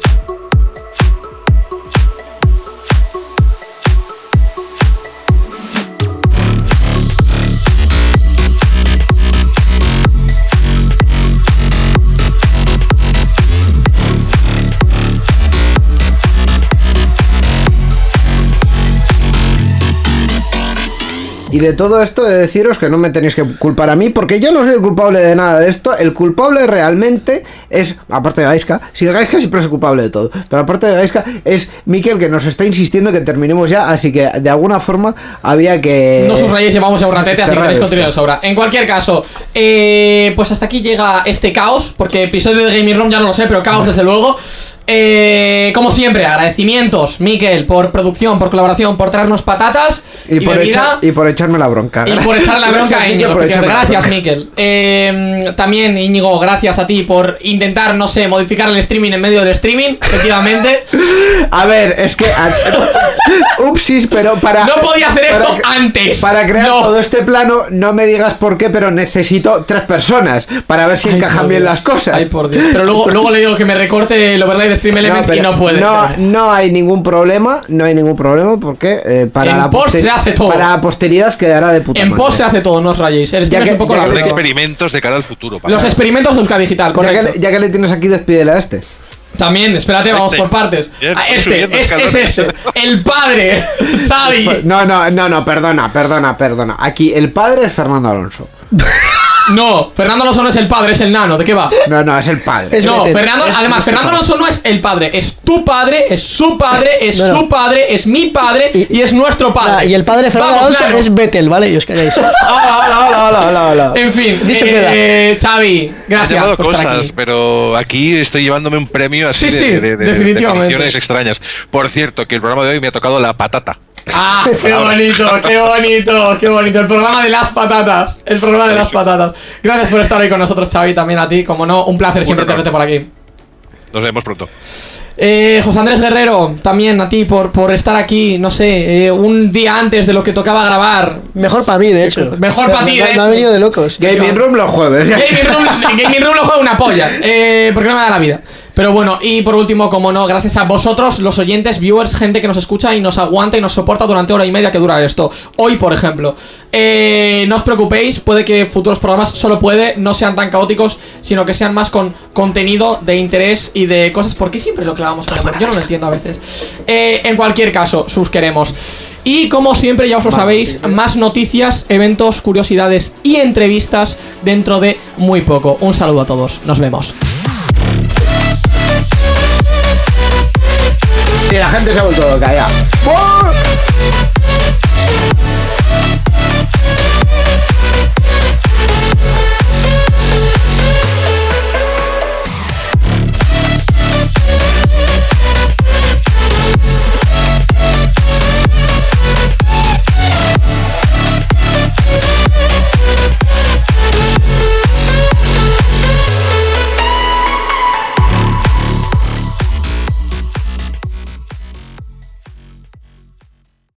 Y de todo esto he de deciros que no me tenéis que culpar a mí, porque yo no soy el culpable de nada de esto. El culpable realmente es, aparte de Gaiska, si Gaiska siempre es el culpable de todo, pero aparte de Gaiska es Mikel, que nos está insistiendo que terminemos ya, así que de alguna forma había que... No subrayéis, llevamos a un ratete, así que tenéis contenido de sobra. En cualquier caso, pues hasta aquí llega este caos, porque episodio de Gaming Room ya no lo sé, pero caos desde luego. Como siempre, agradecimientos, Mikel, por producción, por colaboración, por traernos patatas y por echarme la bronca. Y por echarle la bronca a Íñigo. Gracias, Mikel. También, Íñigo, gracias a ti por intentar, no sé, modificar el streaming en medio del streaming, efectivamente. A ver, es que... Upsis, pero para... No podía hacer esto antes. Para crear todo este plano, no me digas por qué, pero necesito 3 personas para ver si encajan bien las cosas. Ay, por Dios. Pero luego le digo que me recorte el overlay el Stream Elements y no puede. No hay ningún problema, porque para la post se hace todo. Para la posteridad quedará de puta madre. En post se hace todo, no os rayéis. El Stream es un poco los experimentos de cara al futuro. Los experimentos de Euskadi Digital, correcto. Ya que le tienes aquí, despídele a este. También, espérate, vamos por partes. Este. El padre, Xavi. No, perdona. Aquí el padre es Fernando Alonso. No, Fernando Alonso no es el padre, es el nano. ¿De qué va? No, es el padre. Fernando Alonso no es el padre, es tu padre, es su padre, es su padre, es mi padre y es nuestro padre. Y el padre de Fernando Alonso es Vettel, ¿vale? Y os calláis. Hola. En fin, dicho queda. Xavi, gracias. He llevado cosas, pero aquí estoy llevándome un premio así de definitivamente extrañas. Por cierto, que el programa de hoy me ha tocado la patata. ¡Ah! ¡Qué bonito! El programa de las patatas. Gracias por estar ahí con nosotros, Xavi, también a ti. Como no, un placer siempre tenerte por aquí. Nos vemos pronto. José Andrés Guerrero, también a ti por estar aquí, no sé, un día antes de lo que tocaba grabar. Mejor para mí, de hecho. Mejor para ti, Me ha venido de locos. Gaming Room los jueves. Gaming Room lo juega una polla. Porque no me da la vida. Pero bueno, y por último, como no, gracias a vosotros, los oyentes, viewers, gente que nos escucha y nos aguanta y nos soporta durante hora y media que dura esto. Hoy, por ejemplo. No os preocupéis, puede que futuros programas, no sean tan caóticos, sino que sean más con contenido de interés y de cosas. ¿Por qué siempre lo clavamos con amor? Yo no lo entiendo a veces. En cualquier caso, sus queremos. Y como siempre, ya os lo sabéis, más noticias, eventos, curiosidades y entrevistas dentro de muy poco. Un saludo a todos, nos vemos. Y la gente se ha vuelto loca ya.